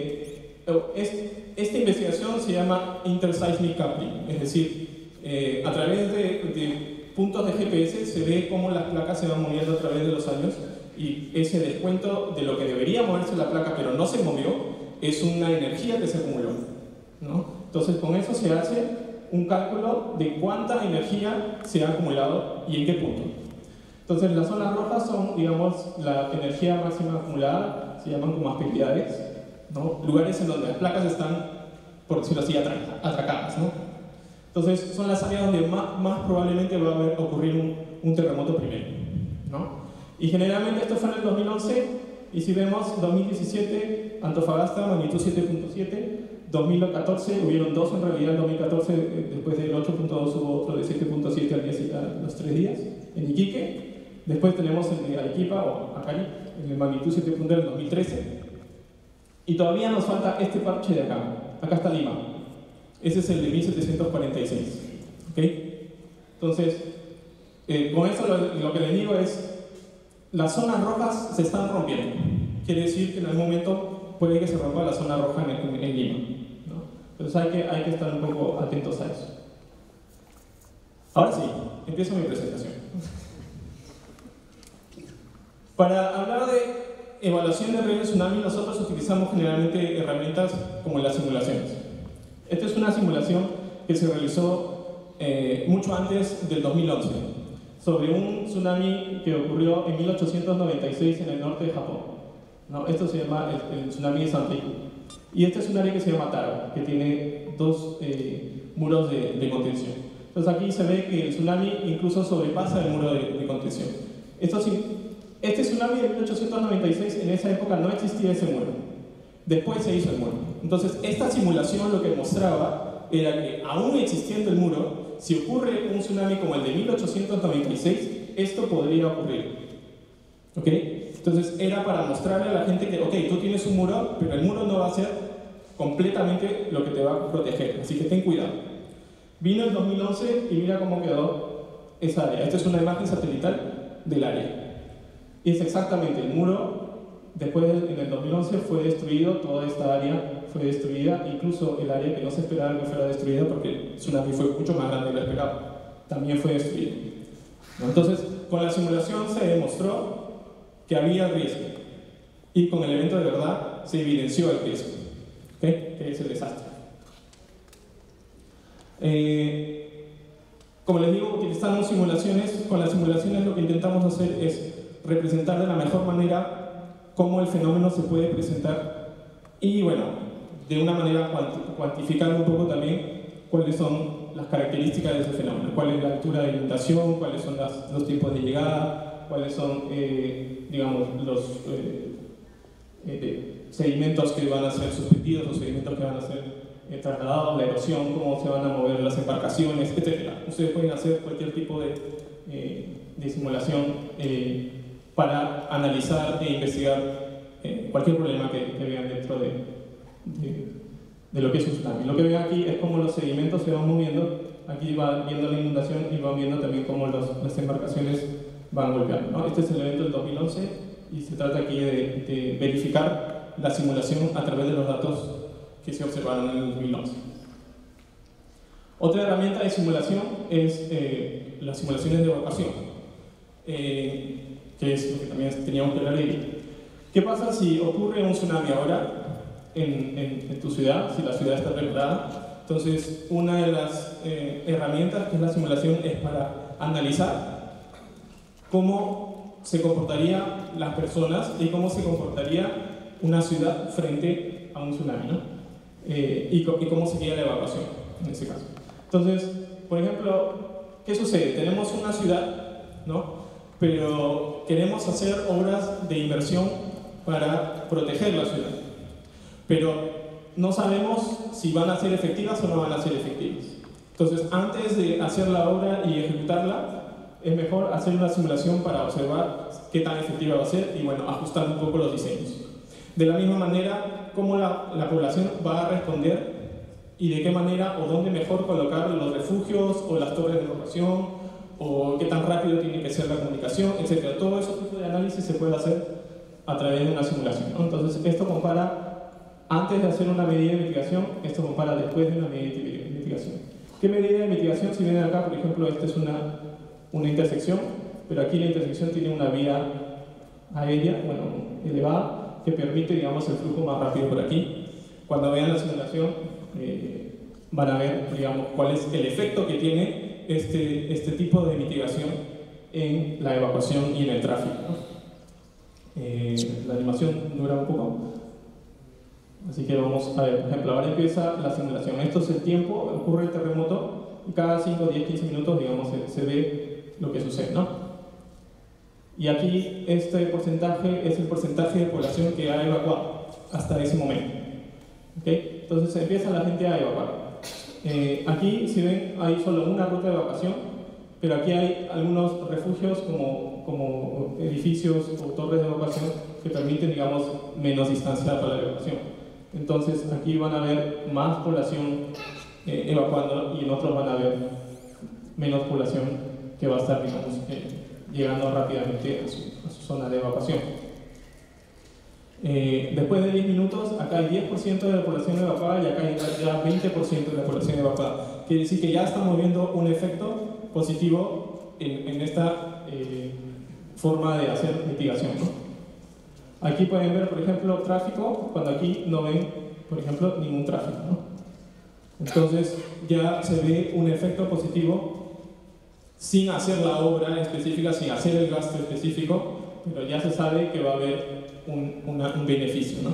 esta investigación se llama Interseismic Coupling, es decir, a través de puntos de GPS se ve cómo las placas se van moviendo a través de los años, y ese descuento de lo que debería moverse la placa pero no se movió es una energía que se acumuló, ¿no? Entonces con eso se hace un cálculo de cuánta energía se ha acumulado y en qué punto. Entonces las zonas rojas son, digamos, la energía máxima acumulada, se llaman como aspectividades, ¿no? Lugares en donde las placas están, por decirlo así, atracadas, ¿no? Entonces son las áreas donde más probablemente va a ocurrir un terremoto primero, ¿no? Y generalmente esto fue en el 2011, y si vemos 2017, Antofagasta, magnitud 7.7, 2014, hubieron dos en realidad, en 2014, después del 8.2 hubo otro de 7.7 a los 3 días, en Iquique. Después tenemos el de Arequipa, o Acari, en el magnitud 7.0 del 2013. Y todavía nos falta este parche de acá. Acá está Lima. Ese es el de 1746. ¿Ok? Entonces, con eso lo que les digo es, las zonas rojas se están rompiendo. Quiere decir que en algún momento puede que se rompa la zona roja en Lima, ¿no? Entonces hay que estar un poco atentos a eso. Ahora sí, empiezo mi presentación. Para hablar de evaluación de riesgo de tsunami, nosotros utilizamos generalmente herramientas como las simulaciones. Esta es una simulación que se realizó mucho antes del 2011, sobre un tsunami que ocurrió en 1896 en el norte de Japón, ¿no? Esto se llama el tsunami de Sanriku. Y este es un área que se llama Taro, que tiene dos muros de contención. Entonces aquí se ve que el tsunami incluso sobrepasa el muro de contención. Este tsunami de 1896, en esa época no existía ese muro. Después se hizo el muro. Entonces esta simulación lo que mostraba era que aún existiendo el muro, si ocurre un tsunami como el de 1896, esto podría ocurrir. ¿Ok? Entonces era para mostrarle a la gente que, ok, tú tienes un muro, pero el muro no va a ser completamente lo que te va a proteger, así que ten cuidado. Vino el 2011 y mira cómo quedó esa área. Esta es una imagen satelital del área. Y es exactamente el muro. Después, en el 2011, fue destruido, toda esta área fue destruida, incluso el área que no se esperaba que fuera destruida porque el tsunami fue mucho más grande de lo esperado, también fue destruido. Entonces, con la simulación se demostró que había riesgo, y con el evento de verdad se evidenció el riesgo, ¿okay? Que es el desastre. Como les digo, utilizamos simulaciones. Con las simulaciones lo que intentamos hacer es representar de la mejor manera cómo el fenómeno se puede presentar y, bueno, de una manera cuantificar un poco también cuáles son las características de ese fenómeno, cuál es la altura de inundación, cuáles son los tiempos de llegada, cuáles son, digamos, los sedimentos que van a ser suspendidos, los sedimentos que van a ser trasladados, la erosión, cómo se van a mover las embarcaciones, etc. Ustedes pueden hacer cualquier tipo de simulación para analizar e investigar cualquier problema que vean dentro de lo que es un tsunami. Lo que ven aquí es cómo los sedimentos se van moviendo. Aquí van viendo la inundación y van viendo también cómo las embarcaciones van golpeando, ¿no? Este es el evento del 2011 y se trata aquí de verificar la simulación a través de los datos que se observaron en el 2011. Otra herramienta de simulación es las simulaciones de evacuación, que es lo que también teníamos que hablar de ello. ¿Qué pasa si ocurre un tsunami ahora en tu ciudad, si la ciudad está preparada? Entonces, una de las herramientas que es la simulación es para analizar cómo se comportarían las personas y cómo se comportaría una ciudad frente a un tsunami, ¿no? y cómo sería la evacuación en ese caso. Entonces, por ejemplo, ¿qué sucede? Tenemos una ciudad, ¿no? Pero queremos hacer obras de inversión para proteger la ciudad, pero no sabemos si van a ser efectivas o no van a ser efectivas. Entonces, antes de hacer la obra y ejecutarla, es mejor hacer una simulación para observar qué tan efectiva va a ser y, bueno, ajustar un poco los diseños. De la misma manera, cómo la población va a responder y de qué manera o dónde mejor colocar los refugios o las torres de evacuación, o qué tan rápido tiene que ser la comunicación, etc. Todo ese tipo de análisis se puede hacer a través de una simulación, ¿no? Entonces, esto compara antes de hacer una medida de mitigación, esto compara después de una medida de mitigación. ¿Qué medida de mitigación? Si vienen acá, por ejemplo, esta es una intersección, pero aquí la intersección tiene una vía aérea, bueno, elevada, que permite, digamos, el flujo más rápido por aquí. Cuando vean la simulación, van a ver, digamos, cuál es el efecto que tiene este tipo de mitigación en la evacuación y en el tráfico, ¿no? La animación dura un poco, así que vamos a ver. Por ejemplo, ahora empieza la simulación. Esto es el tiempo, ocurre el terremoto, y cada 5, 10, 15 minutos, digamos, se ve lo que sucede, ¿no? Y aquí este porcentaje es el porcentaje de población que ha evacuado hasta ese momento, ¿okay? Entonces empieza la gente a evacuar. Aquí, si ven, hay solo una ruta de evacuación, pero aquí hay algunos refugios como edificios o torres de evacuación que permiten, digamos, menos distancia para la evacuación. Entonces aquí van a ver más población evacuando y en otros van a ver menos población que va a estar, digamos, llegando rápidamente a su zona de evacuación. Después de 10 minutos, acá hay 10% de la población evacuada y acá hay ya 20% de la población evacuada. Quiere decir que ya estamos viendo un efecto positivo en esta forma de hacer mitigación, ¿no? Aquí pueden ver, por ejemplo, tráfico, cuando aquí no ven, por ejemplo, ningún tráfico, ¿no? Entonces ya se ve un efecto positivo sin hacer la obra específica, sin hacer el gasto específico, pero ya se sabe que va a haber un beneficio, ¿no?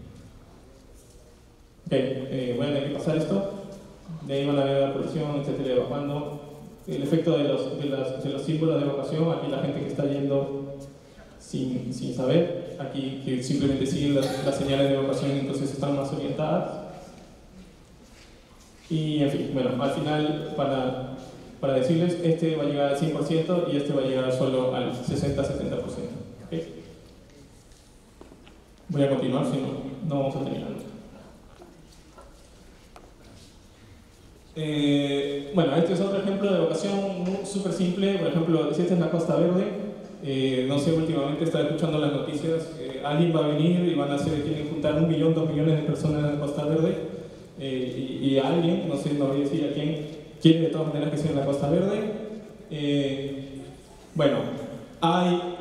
Okay, voy a tener que pasar esto. De ahí van a ver la población, etcétera, evacuando. El efecto de los símbolos de evacuación, aquí la gente que está yendo sin saber, aquí que simplemente siguen las señales de evacuación, entonces están más orientadas. Y en fin, bueno, al final, para decirles, este va a llegar al 100% y este va a llegar solo al 60-70%. ¿Okay? Voy a continuar, si no vamos a terminar. Bueno, este es otro ejemplo de evacuación súper simple. Por ejemplo, si esta es la Costa Verde, no sé, últimamente estaba escuchando las noticias, alguien va a venir y quieren juntar 1 millón, 2 millones de personas en la Costa Verde, y alguien, no sé, no voy a decir a quién, quiere de todas maneras que sea en la Costa Verde. Bueno, hay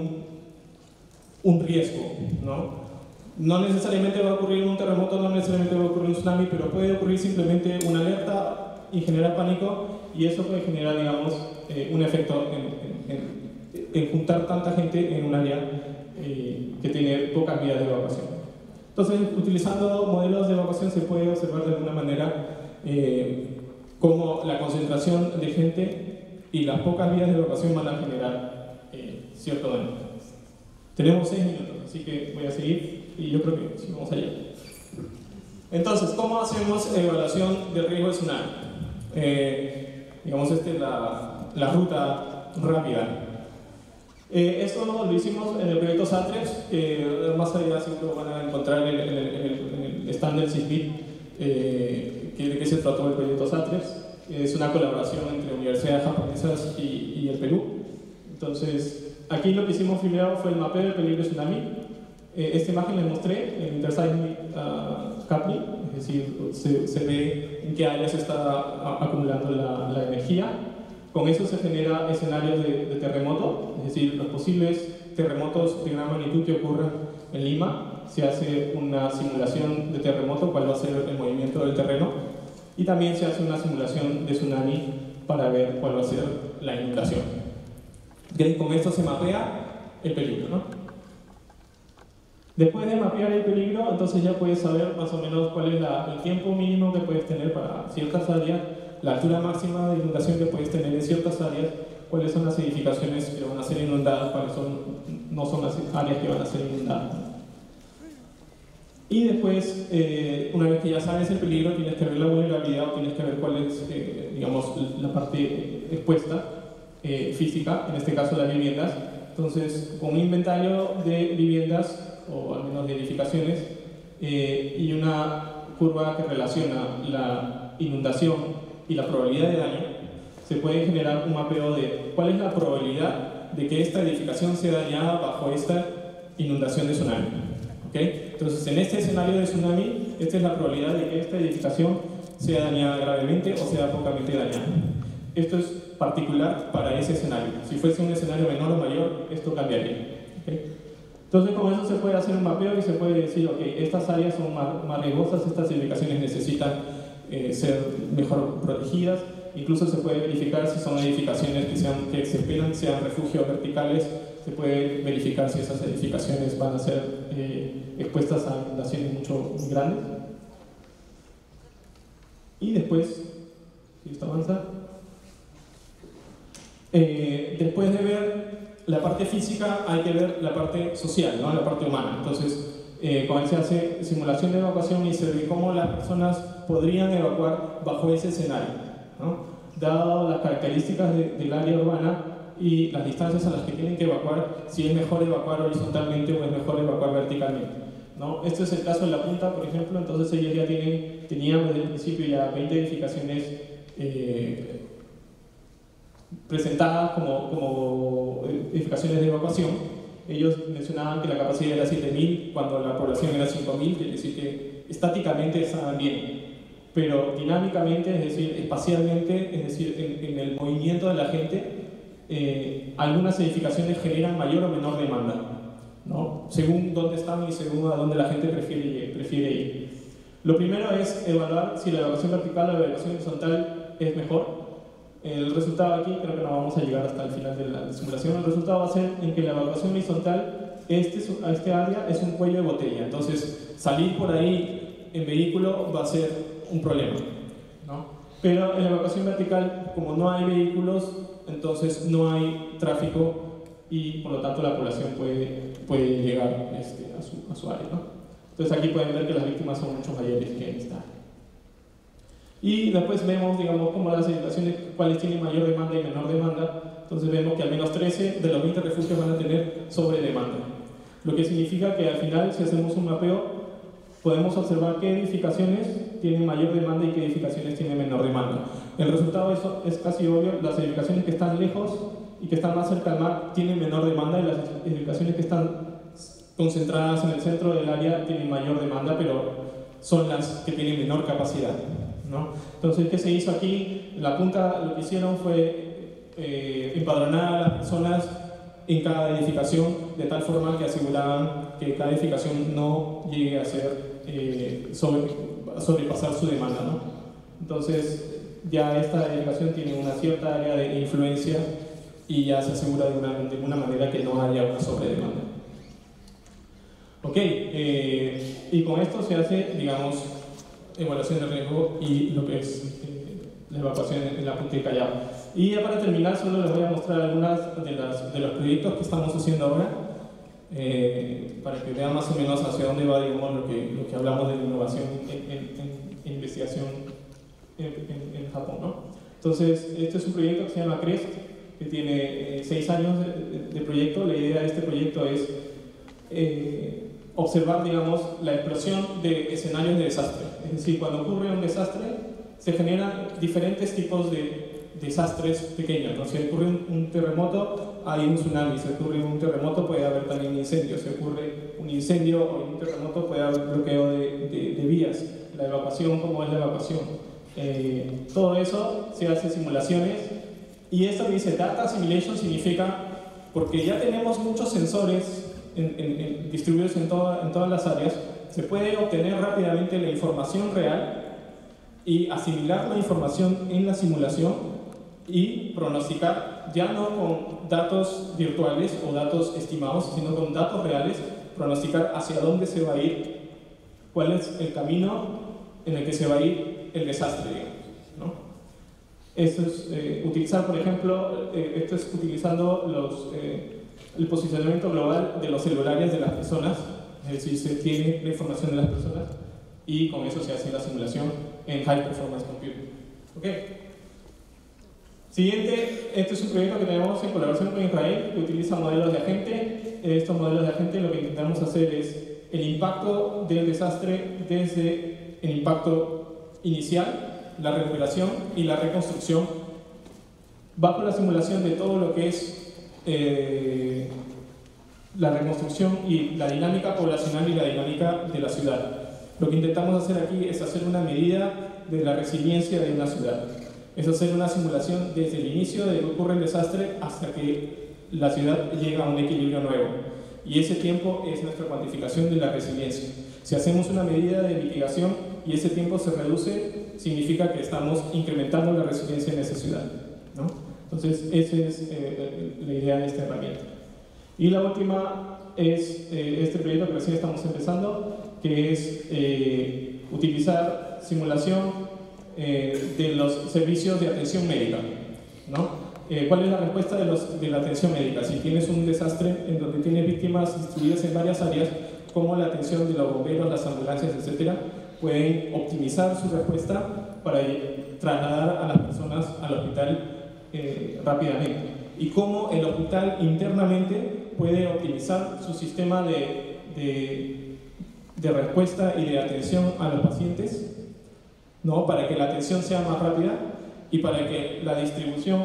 un riesgo, ¿no? No necesariamente va a ocurrir un terremoto, no necesariamente va a ocurrir un tsunami, pero puede ocurrir simplemente una alerta y generar pánico, y eso puede generar, digamos, un efecto en juntar tanta gente en un área que tiene pocas vías de evacuación. Entonces, utilizando modelos de evacuación se puede observar de alguna manera cómo la concentración de gente y las pocas vías de evacuación van a generar cierto daño. Tenemos 6 minutos, así que voy a seguir. Y yo creo que sí, vamos allá. Entonces, ¿cómo hacemos evaluación de riesgo de tsunami? Digamos, esta es la ruta rápida. Esto lo hicimos en el proyecto SATRES, que más allá siempre van a encontrar en el estándar SISBIT, de qué se trató el proyecto SATRES. Es una colaboración entre universidades japonesas y el Perú. Entonces, aquí lo que hicimos primero fue el mapeo del peligro de tsunami. Esta imagen les mostré, el interseismic coupling, es decir, se ve en qué áreas se está acumulando la energía. Con eso se genera escenarios de terremoto, es decir, los posibles terremotos de gran magnitud que ocurran en Lima. Se hace una simulación de terremoto, cuál va a ser el movimiento del terreno, y también se hace una simulación de tsunami para ver cuál va a ser la inundación. Y con esto se mapea el peligro, ¿no? Después de mapear el peligro, entonces ya puedes saber más o menos cuál es el tiempo mínimo que puedes tener para ciertas áreas, la altura máxima de inundación que puedes tener en ciertas áreas, cuáles son las edificaciones que van a ser inundadas, cuáles no son las áreas que van a ser inundadas. Y después, una vez que ya sabes el peligro, tienes que ver la vulnerabilidad o tienes que ver cuál es, digamos, la parte expuesta física, en este caso las viviendas. Entonces, con un inventario de viviendas, o al menos de edificaciones, y una curva que relaciona la inundación y la probabilidad de daño, se puede generar un mapeo de cuál es la probabilidad de que esta edificación sea dañada bajo esta inundación de tsunami. ¿Okay? Entonces, en este escenario de tsunami, esta es la probabilidad de que esta edificación sea dañada gravemente o sea pocamente dañada. Esto es particular para ese escenario. Si fuese un escenario menor o mayor, esto cambiaría. ¿Okay? Entonces, con eso se puede hacer un mapeo y se puede decir, ok, estas áreas son más riesgosas, estas edificaciones necesitan ser mejor protegidas. Incluso se puede verificar si son edificaciones que se esperan sean refugios verticales. Se puede verificar si esas edificaciones van a ser expuestas a inundaciones muy grandes. Y después, si esto avanza, después de ver la parte física, hay que ver la parte social, ¿no? La parte humana. Entonces, con él se hace simulación de evacuación y se ve cómo las personas podrían evacuar bajo ese escenario, ¿no? Dado las características del área urbana y las distancias a las que tienen que evacuar, si es mejor evacuar horizontalmente o es mejor evacuar verticalmente, ¿no? Este es el caso de La Punta, por ejemplo. Entonces ellos ya tenían desde el principio ya 20 edificaciones presentadas como edificaciones de evacuación. Ellos mencionaban que la capacidad era 7.000 cuando la población era 5.000, quiere decir que estáticamente estaban bien, pero dinámicamente, es decir, espacialmente, es decir, en el movimiento de la gente, algunas edificaciones generan mayor o menor demanda, ¿no? Según dónde están y según a dónde la gente prefiere ir. Lo primero es evaluar si la evacuación vertical o la evacuación horizontal es mejor. El resultado aquí, creo que no vamos a llegar hasta el final de la simulación, el resultado va a ser en que la evacuación horizontal a este área es un cuello de botella. Entonces, salir por ahí en vehículo va a ser un problema, ¿no? Pero en la evacuación vertical, como no hay vehículos, entonces no hay tráfico y por lo tanto la población puede llegar a su área, ¿no? Entonces aquí pueden ver que las víctimas son mucho mayores que en esta área. Y después vemos, digamos, cómo las edificaciones, cuáles tienen mayor demanda y menor demanda. Entonces vemos que al menos 13 de los 20 refugios van a tener sobredemanda. Lo que significa que al final, si hacemos un mapeo, podemos observar qué edificaciones tienen mayor demanda y qué edificaciones tienen menor demanda. El resultado es casi obvio. Las edificaciones que están lejos y que están más cerca al mar tienen menor demanda, y las edificaciones que están concentradas en el centro del área tienen mayor demanda, pero son las que tienen menor capacidad, ¿no? Entonces, ¿qué se hizo aquí? En La Punta lo que hicieron fue empadronar a las personas en cada edificación de tal forma que aseguraban que cada edificación no llegue a ser sobrepasar su demanda, ¿no? Entonces, ya esta edificación tiene una cierta área de influencia y ya se asegura de una manera que no haya una sobredemanda. Ok, y con esto se hace, digamos, evaluación de riesgo y lo que es la evacuación en La Punta y Callao. Y ya para terminar, solo les voy a mostrar algunas de los proyectos que estamos haciendo ahora, para que vean más o menos hacia dónde va, digamos, lo que hablamos de la innovación en investigación en Japón, ¿no? Entonces, este es un proyecto que se llama CREST, que tiene 6 años de proyecto. La idea de este proyecto es observar, digamos, la explosión de escenarios de desastre. Es decir, cuando ocurre un desastre, se generan diferentes tipos de desastres pequeños, ¿no? Si ocurre un terremoto, hay un tsunami. Si ocurre un terremoto, puede haber también un incendio. Si ocurre un incendio o un terremoto, puede haber bloqueo de vías. La evacuación, ¿cómo es la evacuación? Todo eso se hace simulaciones. Y esto que dice Data Simulation significa, porque ya tenemos muchos sensores distribuidos en todas las áreas, se puede obtener rápidamente la información real y asimilar la información en la simulación y pronosticar, ya no con datos virtuales o datos estimados, sino con datos reales, pronosticar hacia dónde se va a ir, cuál es el camino en el que se va a ir el desastre, digamos, ¿no? Esto es utilizar, por ejemplo, esto es utilizando el posicionamiento global de los celulares de las personas, es decir, se tiene la información de las personas y con eso se hace la simulación en High Performance Computing. ¿Okay? Siguiente, este es un proyecto que tenemos en colaboración con Israel, que utiliza modelos de agente. Estos modelos de agente lo que intentamos hacer es el impacto del desastre desde el impacto inicial, la recuperación y la reconstrucción, bajo la simulación de todo lo que es la reconstrucción y la dinámica poblacional y la dinámica de la ciudad. Lo que intentamos hacer aquí es hacer una medida de la resiliencia de una ciudad. Es hacer una simulación desde el inicio de que ocurre el desastre hasta que la ciudad llega a un equilibrio nuevo. Y ese tiempo es nuestra cuantificación de la resiliencia. Si hacemos una medida de mitigación y ese tiempo se reduce, significa que estamos incrementando la resiliencia en esa ciudad, ¿no? Entonces, esa es la idea de esta herramienta. Y la última es este proyecto que recién estamos empezando, que es utilizar simulación de los servicios de atención médica, ¿no? ¿Cuál es la respuesta de la atención médica? Si tienes un desastre en donde tienes víctimas distribuidas en varias áreas, cómo la atención de los bomberos, las ambulancias, etcétera, pueden optimizar su respuesta para trasladar a las personas al hospital rápidamente. Y cómo el hospital internamente puede optimizar su sistema de respuesta y de atención a los pacientes, ¿no? Para que la atención sea más rápida y para que la distribución,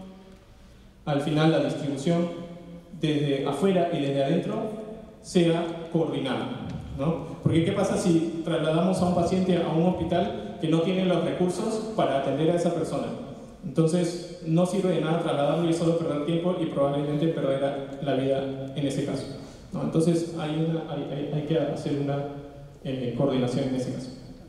al final la distribución desde afuera y desde adentro sea coordinada, ¿no? Porque ¿qué pasa si trasladamos a un paciente a un hospital que no tiene los recursos para atender a esa persona? Entonces no sirve de nada trasladarlo y solo perder tiempo y probablemente perder la vida en ese caso, ¿no? Entonces hay que hacer una coordinación en ese caso.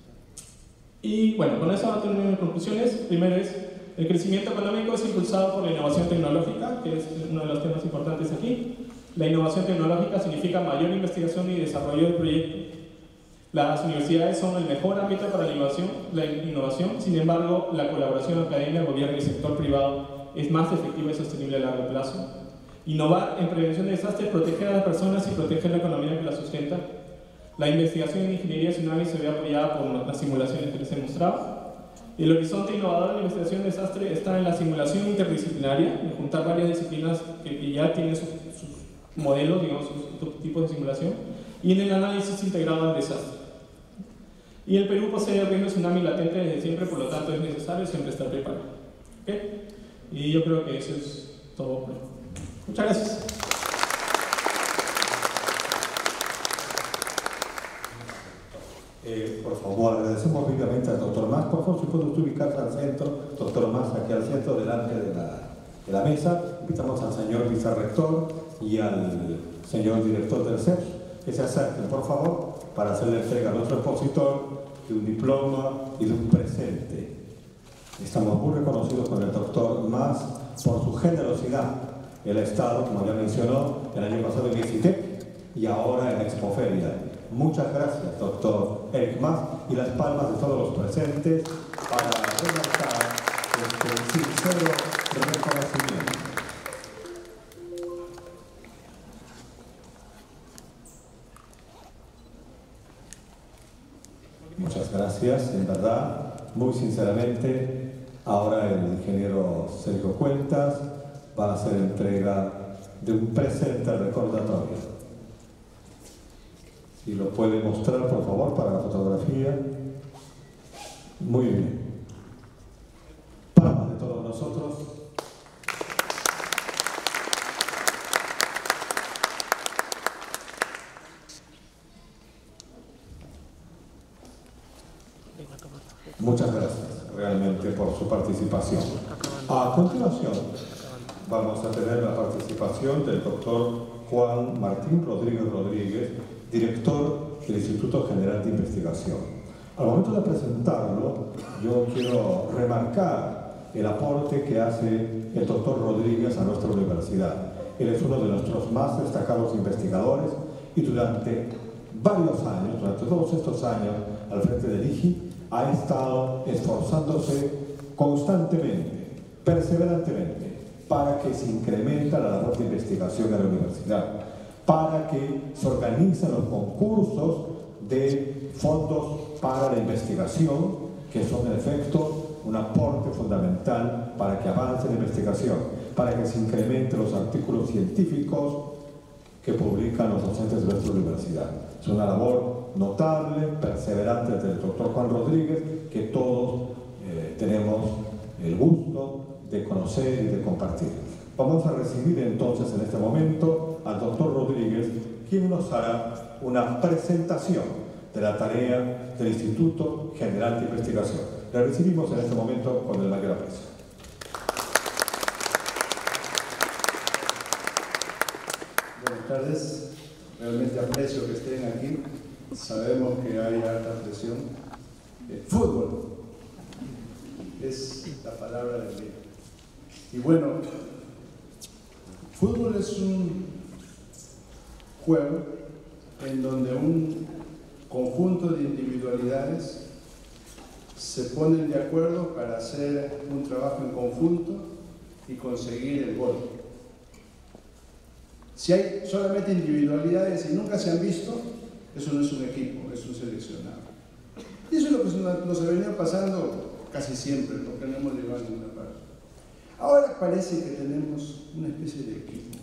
Y bueno, con eso tengo mis conclusiones. Primero es, el crecimiento económico es impulsado por la innovación tecnológica, que es uno de los temas importantes aquí. La innovación tecnológica significa mayor investigación y desarrollo del proyecto. Las universidades son el mejor ámbito para la innovación, sin embargo, la colaboración academia, gobierno y sector privado es más efectiva y sostenible a largo plazo. Innovar en prevención de desastres protege a las personas y protege la economía que las sustenta. La investigación en ingeniería tsunami se ve apoyada por las simulaciones que les he mostrado. El horizonte innovador de la investigación de desastre está en la simulación interdisciplinaria, en juntar varias disciplinas que ya tienen sus modelos, digamos, sus tipos de simulación, y en el análisis integrado del desastre. Y el Perú posee el riesgo de tsunami latente desde siempre, por lo tanto es necesario siempre estar preparado. ¿Okay? Y yo creo que eso es todo por hoy. Muchas gracias. Por favor, agradecemos vivamente al doctor Mas. Por favor, si puede usted ubicarse al centro, doctor Mas, aquí al centro, delante de la mesa. Invitamos al señor vicerrector y al señor director del CEP que se acerquen, por favor, para hacerle entrega a nuestro expositor de un diploma y de un presente. Estamos muy reconocidos con el doctor Mas por su generosidad. Él ha estado, como ya mencionó, el año pasado en ICITEC y ahora en Expoferia. Muchas gracias, doctor Eric Mas, y las palmas de todos los presentes para remarcar este sincero reconocimiento. Muchas gracias, en verdad, muy sinceramente. Ahora el ingeniero Sergio Cuentas va a hacer entrega de un presente recordatorio. Si lo puede mostrar, por favor, para la fotografía. Muy bien. Palmas de todos nosotros. Muchas gracias, realmente, por su participación. A continuación, vamos a tener la participación del doctor Juan Martín Rodríguez, director del Instituto General de Investigación. Al momento de presentarlo, yo quiero remarcar el aporte que hace el doctor Rodríguez a nuestra universidad. Él es uno de nuestros más destacados investigadores y durante varios años, durante todos estos años al frente del IGI, ha estado esforzándose constantemente, perseverantemente, para que se incremente la labor de investigación en la universidad, para que se organicen los concursos de fondos para la investigación, que son en efecto un aporte fundamental para que avance la investigación, para que se incrementen los artículos científicos que publican los docentes de nuestra universidad. Es una labor notable, perseverante del doctor Juan Rodríguez, que todos tenemos el gusto de conocer y de compartir. Vamos a recibir entonces en este momento al doctor Rodríguez, quien nos hará una presentación de la tarea del Instituto General de Investigación. La recibimos en este momento con el mayor aprecio. Buenas tardes, realmente aprecio que estén aquí. Sabemos que hay alta presión. Fútbol es la palabra del día. Y bueno, fútbol es un juego en donde un conjunto de individualidades se ponen de acuerdo para hacer un trabajo en conjunto y conseguir el gol. Si hay solamente individualidades y nunca se han visto, eso no es un equipo, es un seleccionado. Y eso es lo que nos ha venido pasando casi siempre, porque no hemos llegado a ninguna parte. Ahora parece que tenemos una especie de equipo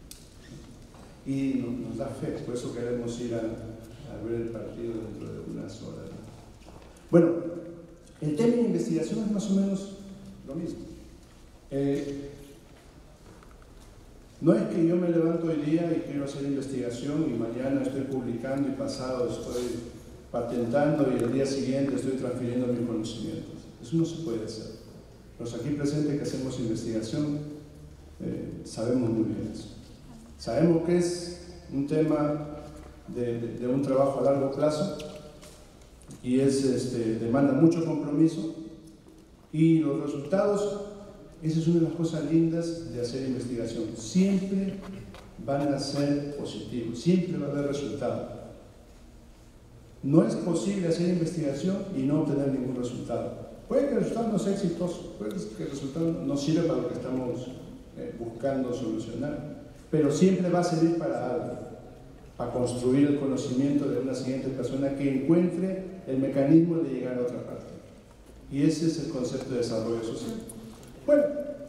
y nos da fe, por eso queremos ir a ver el partido dentro de unas horas. Bueno, el tema de investigación es más o menos lo mismo. No es que yo me levanto hoy día y quiero hacer investigación y mañana estoy publicando y pasado estoy patentando y el día siguiente estoy transfiriendo mis conocimientos. Eso no se puede hacer. Los aquí presentes que hacemos investigación sabemos muy bien eso. Sabemos que es un tema de un trabajo a largo plazo y demanda mucho compromiso y los resultados, esa es una de las cosas lindas de hacer investigación, siempre van a ser positivos, siempre va a haber resultado. No es posible hacer investigación y no obtener ningún resultado. Puede que el resultado no sea exitoso, puede que el resultado no sirva para lo que estamos buscando solucionar, pero siempre va a servir para algo, para construir el conocimiento de una siguiente persona que encuentre el mecanismo de llegar a otra parte. Y ese es el concepto de desarrollo social. Bueno,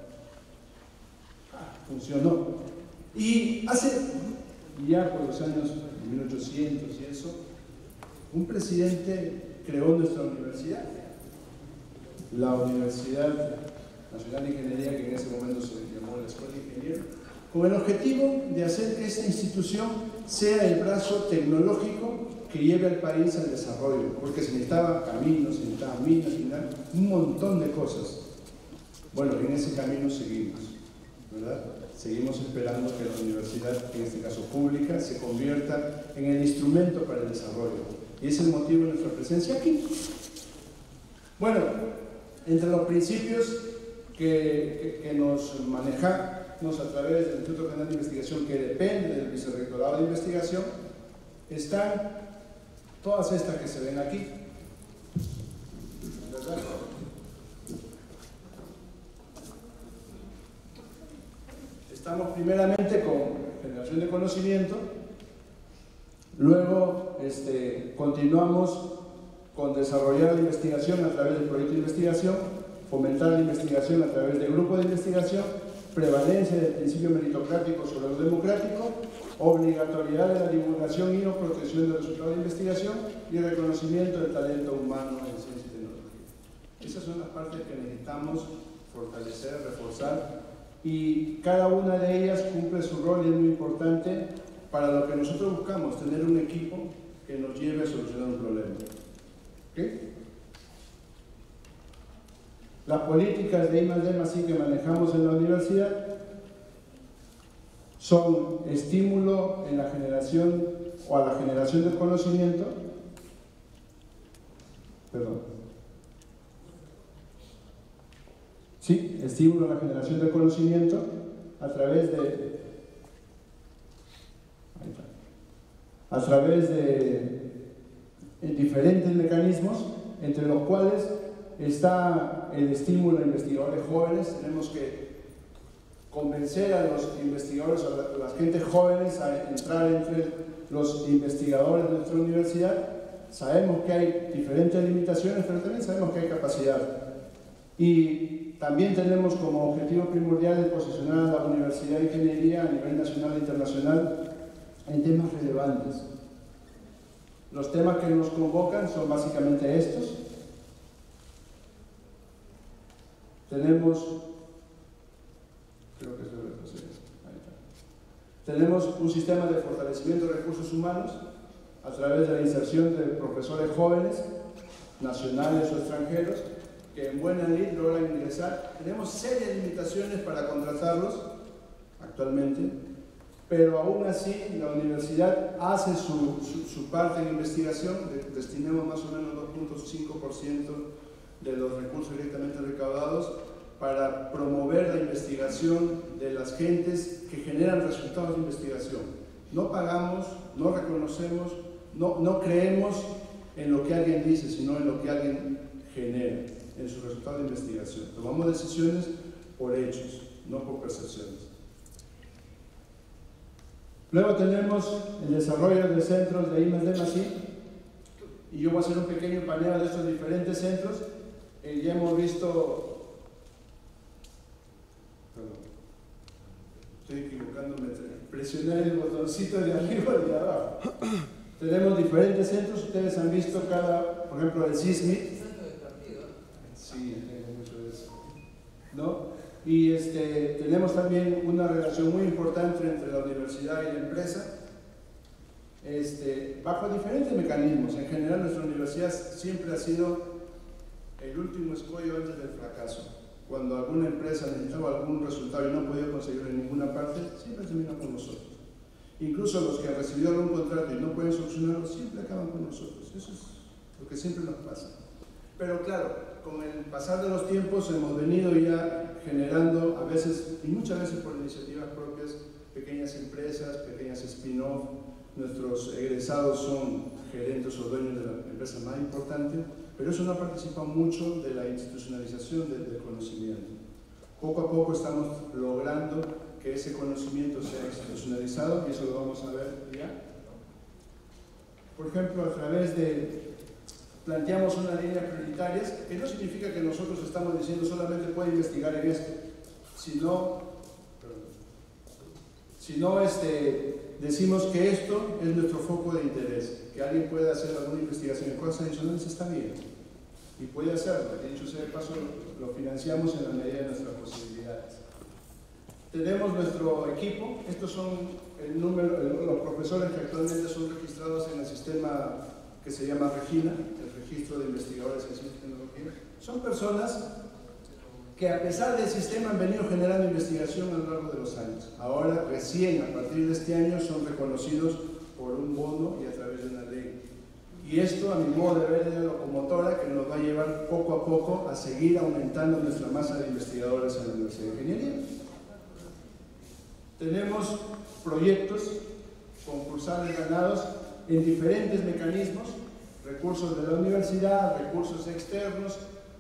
funcionó. Y hace ya por los años 1800 y eso, un presidente creó nuestra universidad, la Universidad Nacional de Ingeniería, que en ese momento se llamó la Escuela de Ingenieros, con el objetivo de hacer que esta institución sea el brazo tecnológico que lleve al país al desarrollo, porque se necesitaba caminos, se necesitaban minas, un montón de cosas. Bueno, en ese camino seguimos, ¿verdad? Seguimos esperando que la universidad, en este caso pública, se convierta en el instrumento para el desarrollo. Y es el motivo de nuestra presencia aquí. Bueno, entre los principios que nos manejamos a través del Instituto General de Investigación, que depende del Vicerrectorado de Investigación, están todas estas que se ven aquí, ¿verdad? Estamos primeramente con generación de conocimiento, luego continuamos con desarrollar la investigación a través del proyecto de investigación, fomentar la investigación a través del grupo de investigación, prevalencia del principio meritocrático sobre lo democrático, obligatoriedad de la divulgación y o protección del resultado de investigación y reconocimiento del talento humano en ciencia y tecnología. Esas son las partes que necesitamos fortalecer, reforzar, y cada una de ellas cumple su rol y es muy importante para lo que nosotros buscamos, tener un equipo que nos lleve a solucionar un problema. ¿Okay? Las políticas de I+D+I que manejamos en la universidad son estímulo en la generación o a la generación del conocimiento, sí, estímulo a la generación del conocimiento a través de a través de diferentes mecanismos, entre los cuales está el estímulo a investigadores jóvenes. Tenemos que convencer a los investigadores, a las gentes jóvenes a entrar entre los investigadores de nuestra universidad. Sabemos que hay diferentes limitaciones, pero también sabemos que hay capacidad. Y también tenemos como objetivo primordial el posicionar a la Universidad de Ingeniería a nivel nacional e internacional en temas relevantes. Los temas que nos convocan son básicamente estos. Tenemos un sistema de fortalecimiento de recursos humanos a través de la inserción de profesores jóvenes, nacionales o extranjeros, que en buena lid logran ingresar. Tenemos serias limitaciones para contratarlos actualmente, pero aún así la universidad hace su parte en investigación. Destinamos más o menos 2.5% de los recursos directamente recaudados para promover la investigación de las gentes que generan resultados de investigación. No pagamos, no reconocemos, no creemos en lo que alguien dice, sino en lo que alguien genera, en su resultado de investigación. Tomamos decisiones por hechos, no por percepciones. Luego tenemos el desarrollo de centros de I+D+I, y yo voy a hacer un pequeño paneo de estos diferentes centros. Ya hemos visto... Estoy equivocándome, presionar el botoncito de arriba y de abajo. Tenemos diferentes centros, ustedes han visto cada, por ejemplo, el CISMIT. Sí, tengo mucho de eso, ¿no? Y tenemos también una relación muy importante entre la universidad y la empresa, bajo diferentes mecanismos. En general, nuestra universidad siempre ha sido el último escollo antes del fracaso. Cuando alguna empresa necesitaba algún resultado y no podía conseguirlo en ninguna parte, siempre termina con nosotros. Incluso los que han recibido algún contrato y no pueden solucionarlo, siempre acaban con nosotros. Eso es lo que siempre nos pasa. Pero claro, con el pasar de los tiempos hemos venido ya generando, a veces, y muchas veces por iniciativas propias, pequeñas empresas, pequeñas spin-off. Nuestros egresados son gerentes o dueños de la empresa más importante, pero eso no ha participado mucho de la institucionalización del conocimiento. Poco a poco estamos logrando que ese conocimiento sea institucionalizado, y eso lo vamos a ver ya. Por ejemplo, a través de... planteamos una línea prioritarias, que no significa que nosotros estamos diciendo solamente puede investigar en esto, sino decimos que esto es nuestro foco de interés, que alguien pueda hacer alguna investigación en cosas adicionales, está bien, y puede hacerlo. Dicho sea de paso, lo financiamos en la medida de nuestras posibilidades. Tenemos nuestro equipo. Estos son los profesores que actualmente son registrados en el sistema que se llama Regina, el Registro de Investigadores en Ciencia y Tecnología. Son personas que, a pesar del sistema, han venido generando investigación a lo largo de los años. Ahora, recién, a partir de este año, son reconocidos por un bono y a través de una ley. Y esto, a mi modo de ver, es la locomotora que nos va a llevar poco a poco a seguir aumentando nuestra masa de investigadores en la Universidad de Ingeniería. Tenemos proyectos concursables ganados en diferentes mecanismos, recursos de la universidad, recursos externos,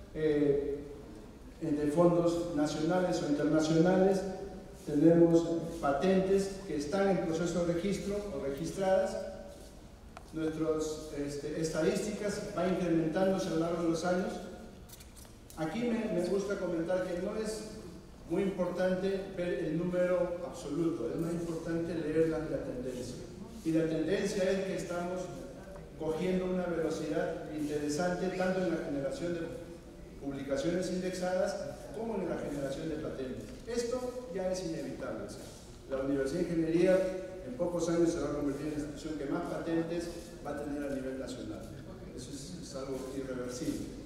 de fondos nacionales o internacionales. Tenemos patentes que están en proceso de registro o registradas. Nuestras estadísticas van incrementándose a lo largo de los años. Aquí me gusta comentar que no es muy importante ver el número absoluto, es más importante leer la tendencia. Y la tendencia es que estamos cogiendo una velocidad interesante tanto en la generación de publicaciones indexadas como en la generación de patentes. Esto ya es inevitable. La Universidad de Ingeniería en pocos años se va a convertir en la institución que más patentes va a tener a nivel nacional. Eso es algo irreversible.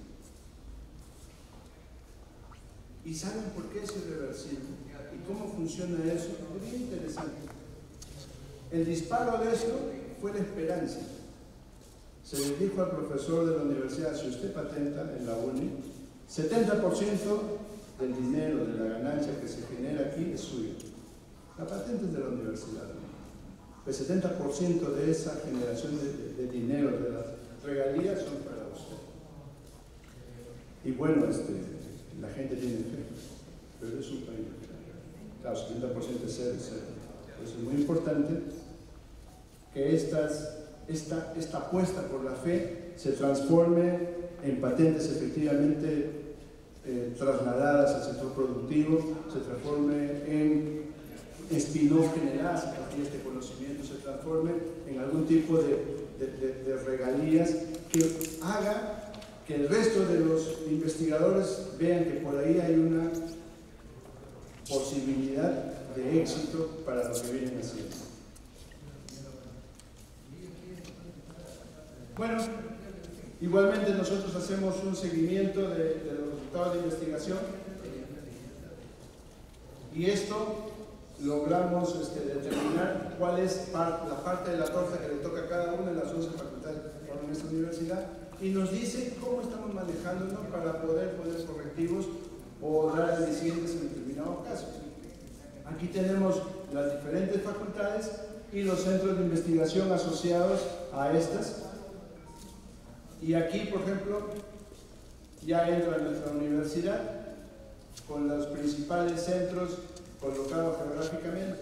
¿Y saben por qué es irreversible? ¿Y cómo funciona eso? Es bien interesante. El disparo de esto fue la esperanza. Se le dijo al profesor de la universidad: si usted patenta en la UNI, 70% del dinero, de la ganancia que se genera aquí es suyo. La patente es de la universidad, el 70% de esa generación de dinero, de las regalías, son para usted. Y bueno, la gente tiene fe, pero es un país. Claro, 70% es cero. Por eso es muy importante que esta apuesta por la fe se transforme en patentes efectivamente trasladadas al sector productivo, se transforme en spin-off generadas a partir de este conocimiento, se transforme en algún tipo de regalías que haga que el resto de los investigadores vean que por ahí hay una posibilidad de éxito para lo que vienen haciendo. Bueno, igualmente nosotros hacemos un seguimiento de los resultados de investigación y esto logramos determinar cuál es la parte de la torta que le toca a cada una de las 11 facultades que forman esta universidad y nos dice cómo estamos manejándonos para poder poner correctivos o dar alicientes en determinados casos. Aquí tenemos las diferentes facultades y los centros de investigación asociados a estas. Y aquí, por ejemplo, ya entra nuestra universidad con los principales centros colocados geográficamente.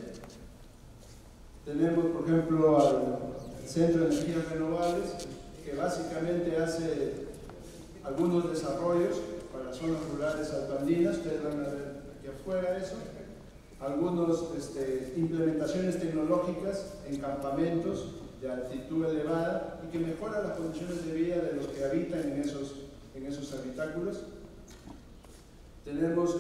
Tenemos, por ejemplo, al Centro de Energías Renovables, que básicamente hace algunos desarrollos para zonas rurales altoandinas. Ustedes van a ver aquí afuera eso. Algunas implementaciones tecnológicas en campamentos de altitud elevada y que mejora las condiciones de vida de los que habitan en esos habitáculos. Tenemos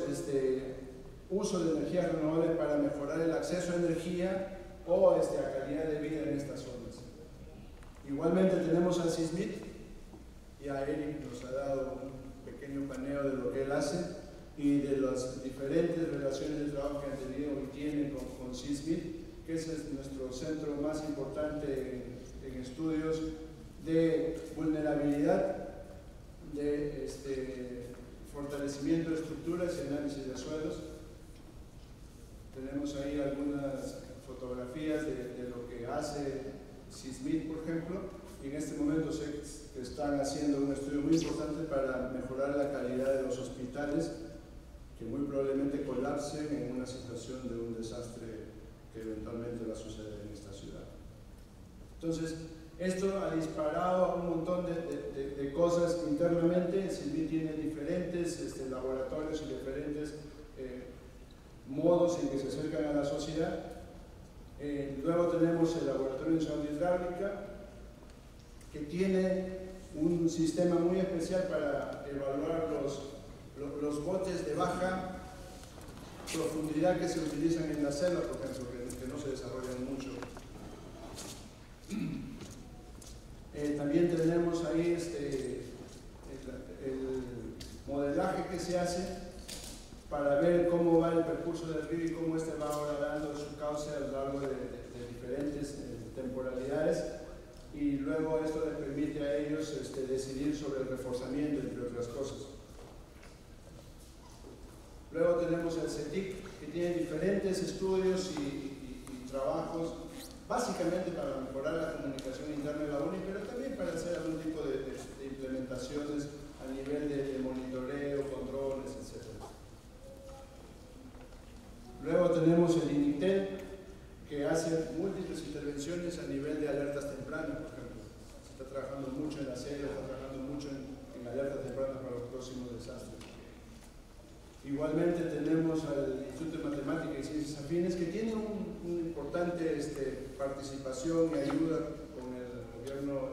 uso de energías renovables para mejorar el acceso a energía o a calidad de vida en estas zonas. Igualmente tenemos a SISMIT, ya Eric nos ha dado un pequeño paneo de lo que él hace y de las diferentes relaciones de trabajo que han tenido y tienen con SISMIT, que ese es nuestro centro más importante en estudios de vulnerabilidad, de fortalecimiento de estructuras y análisis de suelos. Tenemos ahí algunas fotografías de lo que hace SISMIT, por ejemplo, y en este momento sé que están haciendo un estudio muy importante para mejorar la calidad de los hospitales que muy probablemente colapsen en una situación de un desastre que eventualmente va a suceder en esta ciudad. Entonces, esto ha disparado un montón de cosas internamente. SISMIT tiene diferentes laboratorios y diferentes modos en que se acercan a la sociedad. Luego tenemos el Laboratorio de Ingeniería Hidráulica, que tiene un sistema muy especial para evaluar los botes de baja profundidad que se utilizan en la selva, por ejemplo, que no se desarrollan mucho. También tenemos ahí el modelaje que se hace para ver cómo va el percurso del río y cómo va ahora dando su cauce a lo largo de diferentes temporalidades, y luego esto les permite a ellos decidir sobre el reforzamiento, entre otras cosas. Luego tenemos el CETIC, que tiene diferentes estudios y trabajos, básicamente para mejorar la comunicación interna de la UNI, pero también para hacer algún tipo de implementaciones a nivel de monitoreo, controles, etc. Luego tenemos el INITEL, que hace múltiples intervenciones a nivel de alertas tempranas, por ejemplo. Se está trabajando mucho en la serie, está trabajando mucho en alertas tempranas para los próximos desastres. Igualmente tenemos al Instituto de Matemática y Ciencias Afines, que tiene una importante participación y ayuda con el gobierno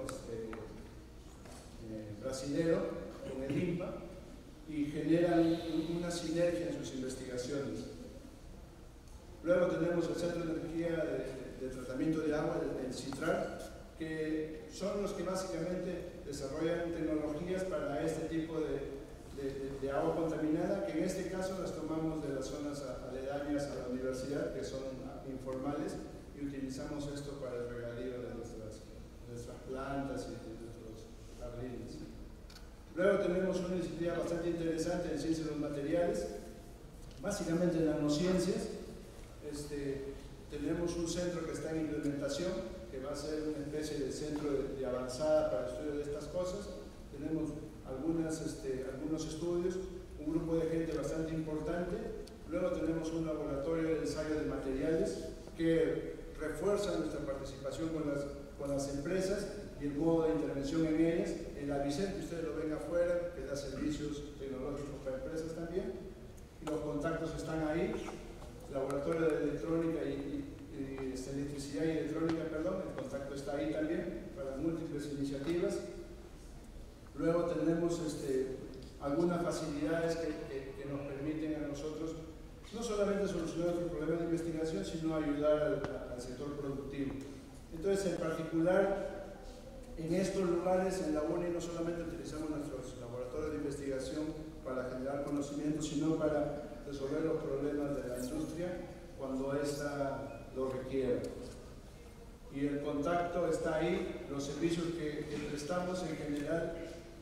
brasilero, con el INPA, y generan una sinergia en sus investigaciones. Luego tenemos el Centro de Energía de Tratamiento de Agua, el CITRAR, que son los que básicamente desarrollan tecnologías para este tipo de agua contaminada, que en este caso las tomamos de las zonas aledañas a la universidad, que son informales, y utilizamos esto para el regadío de nuestras plantas y de nuestros jardines. Luego tenemos una disciplina bastante interesante en ciencias de los materiales, básicamente en nanociencias. tenemos un centro que está en implementación, que va a ser una especie de centro de avanzada para el estudio de estas cosas. Tenemos algunos estudios, un grupo de gente bastante importante. Luego tenemos un laboratorio de ensayo de materiales que refuerza nuestra participación con las empresas y el modo de intervención en ellas. El Avicent, que ustedes lo ven afuera, que da servicios tecnológicos para empresas también. Y los contactos están ahí. Laboratorio de electrónica electricidad y electrónica, perdón, el contacto está ahí también para múltiples iniciativas. Luego tenemos algunas facilidades que nos permiten a nosotros no solamente solucionar nuestros problemas de investigación, sino ayudar al sector productivo. Entonces, en particular, en estos lugares, en la UNI, no solamente utilizamos nuestros laboratorios de investigación para generar conocimiento, sino para resolver los problemas de la industria cuando ésta lo requiera. Y el contacto está ahí, los servicios que prestamos en general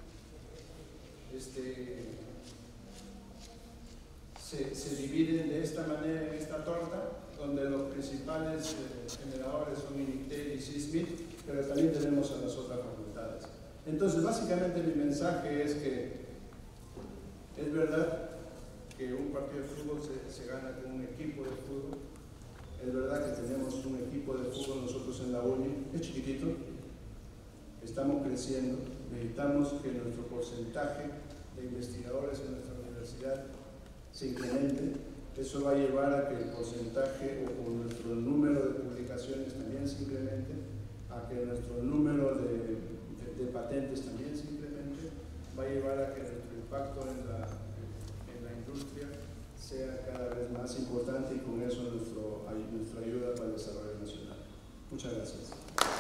se dividen de esta manera en esta torta, donde los principales generadores son Inictel y Sysmit, pero también tenemos a las otras facultades. Entonces, básicamente mi mensaje es que es verdad que un partido de fútbol se gana con un equipo de fútbol. Es verdad que tenemos un equipo de fútbol nosotros en la UNI, es chiquitito, estamos creciendo, necesitamos que nuestro porcentaje de investigadores en nuestra universidad se incremente. Eso va a llevar a que el porcentaje o nuestro número de publicaciones también se incremente, a que nuestro número de patentes también se incremente, va a llevar a que nuestro impacto en la industria sea cada vez más importante y con eso nuestra ayuda para el desarrollo nacional. Muchas gracias.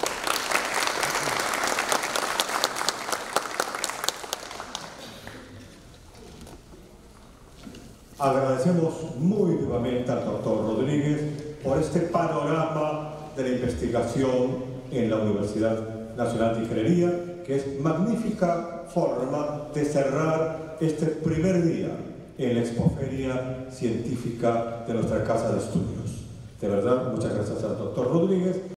Agradecemos muy vivamente al doctor Rodríguez por este panorama de la investigación en la Universidad Nacional de Ingeniería, que es magnífica forma de cerrar este primer día en la expoferia científica de nuestra Casa de Estudios. De verdad, muchas gracias al doctor Rodríguez.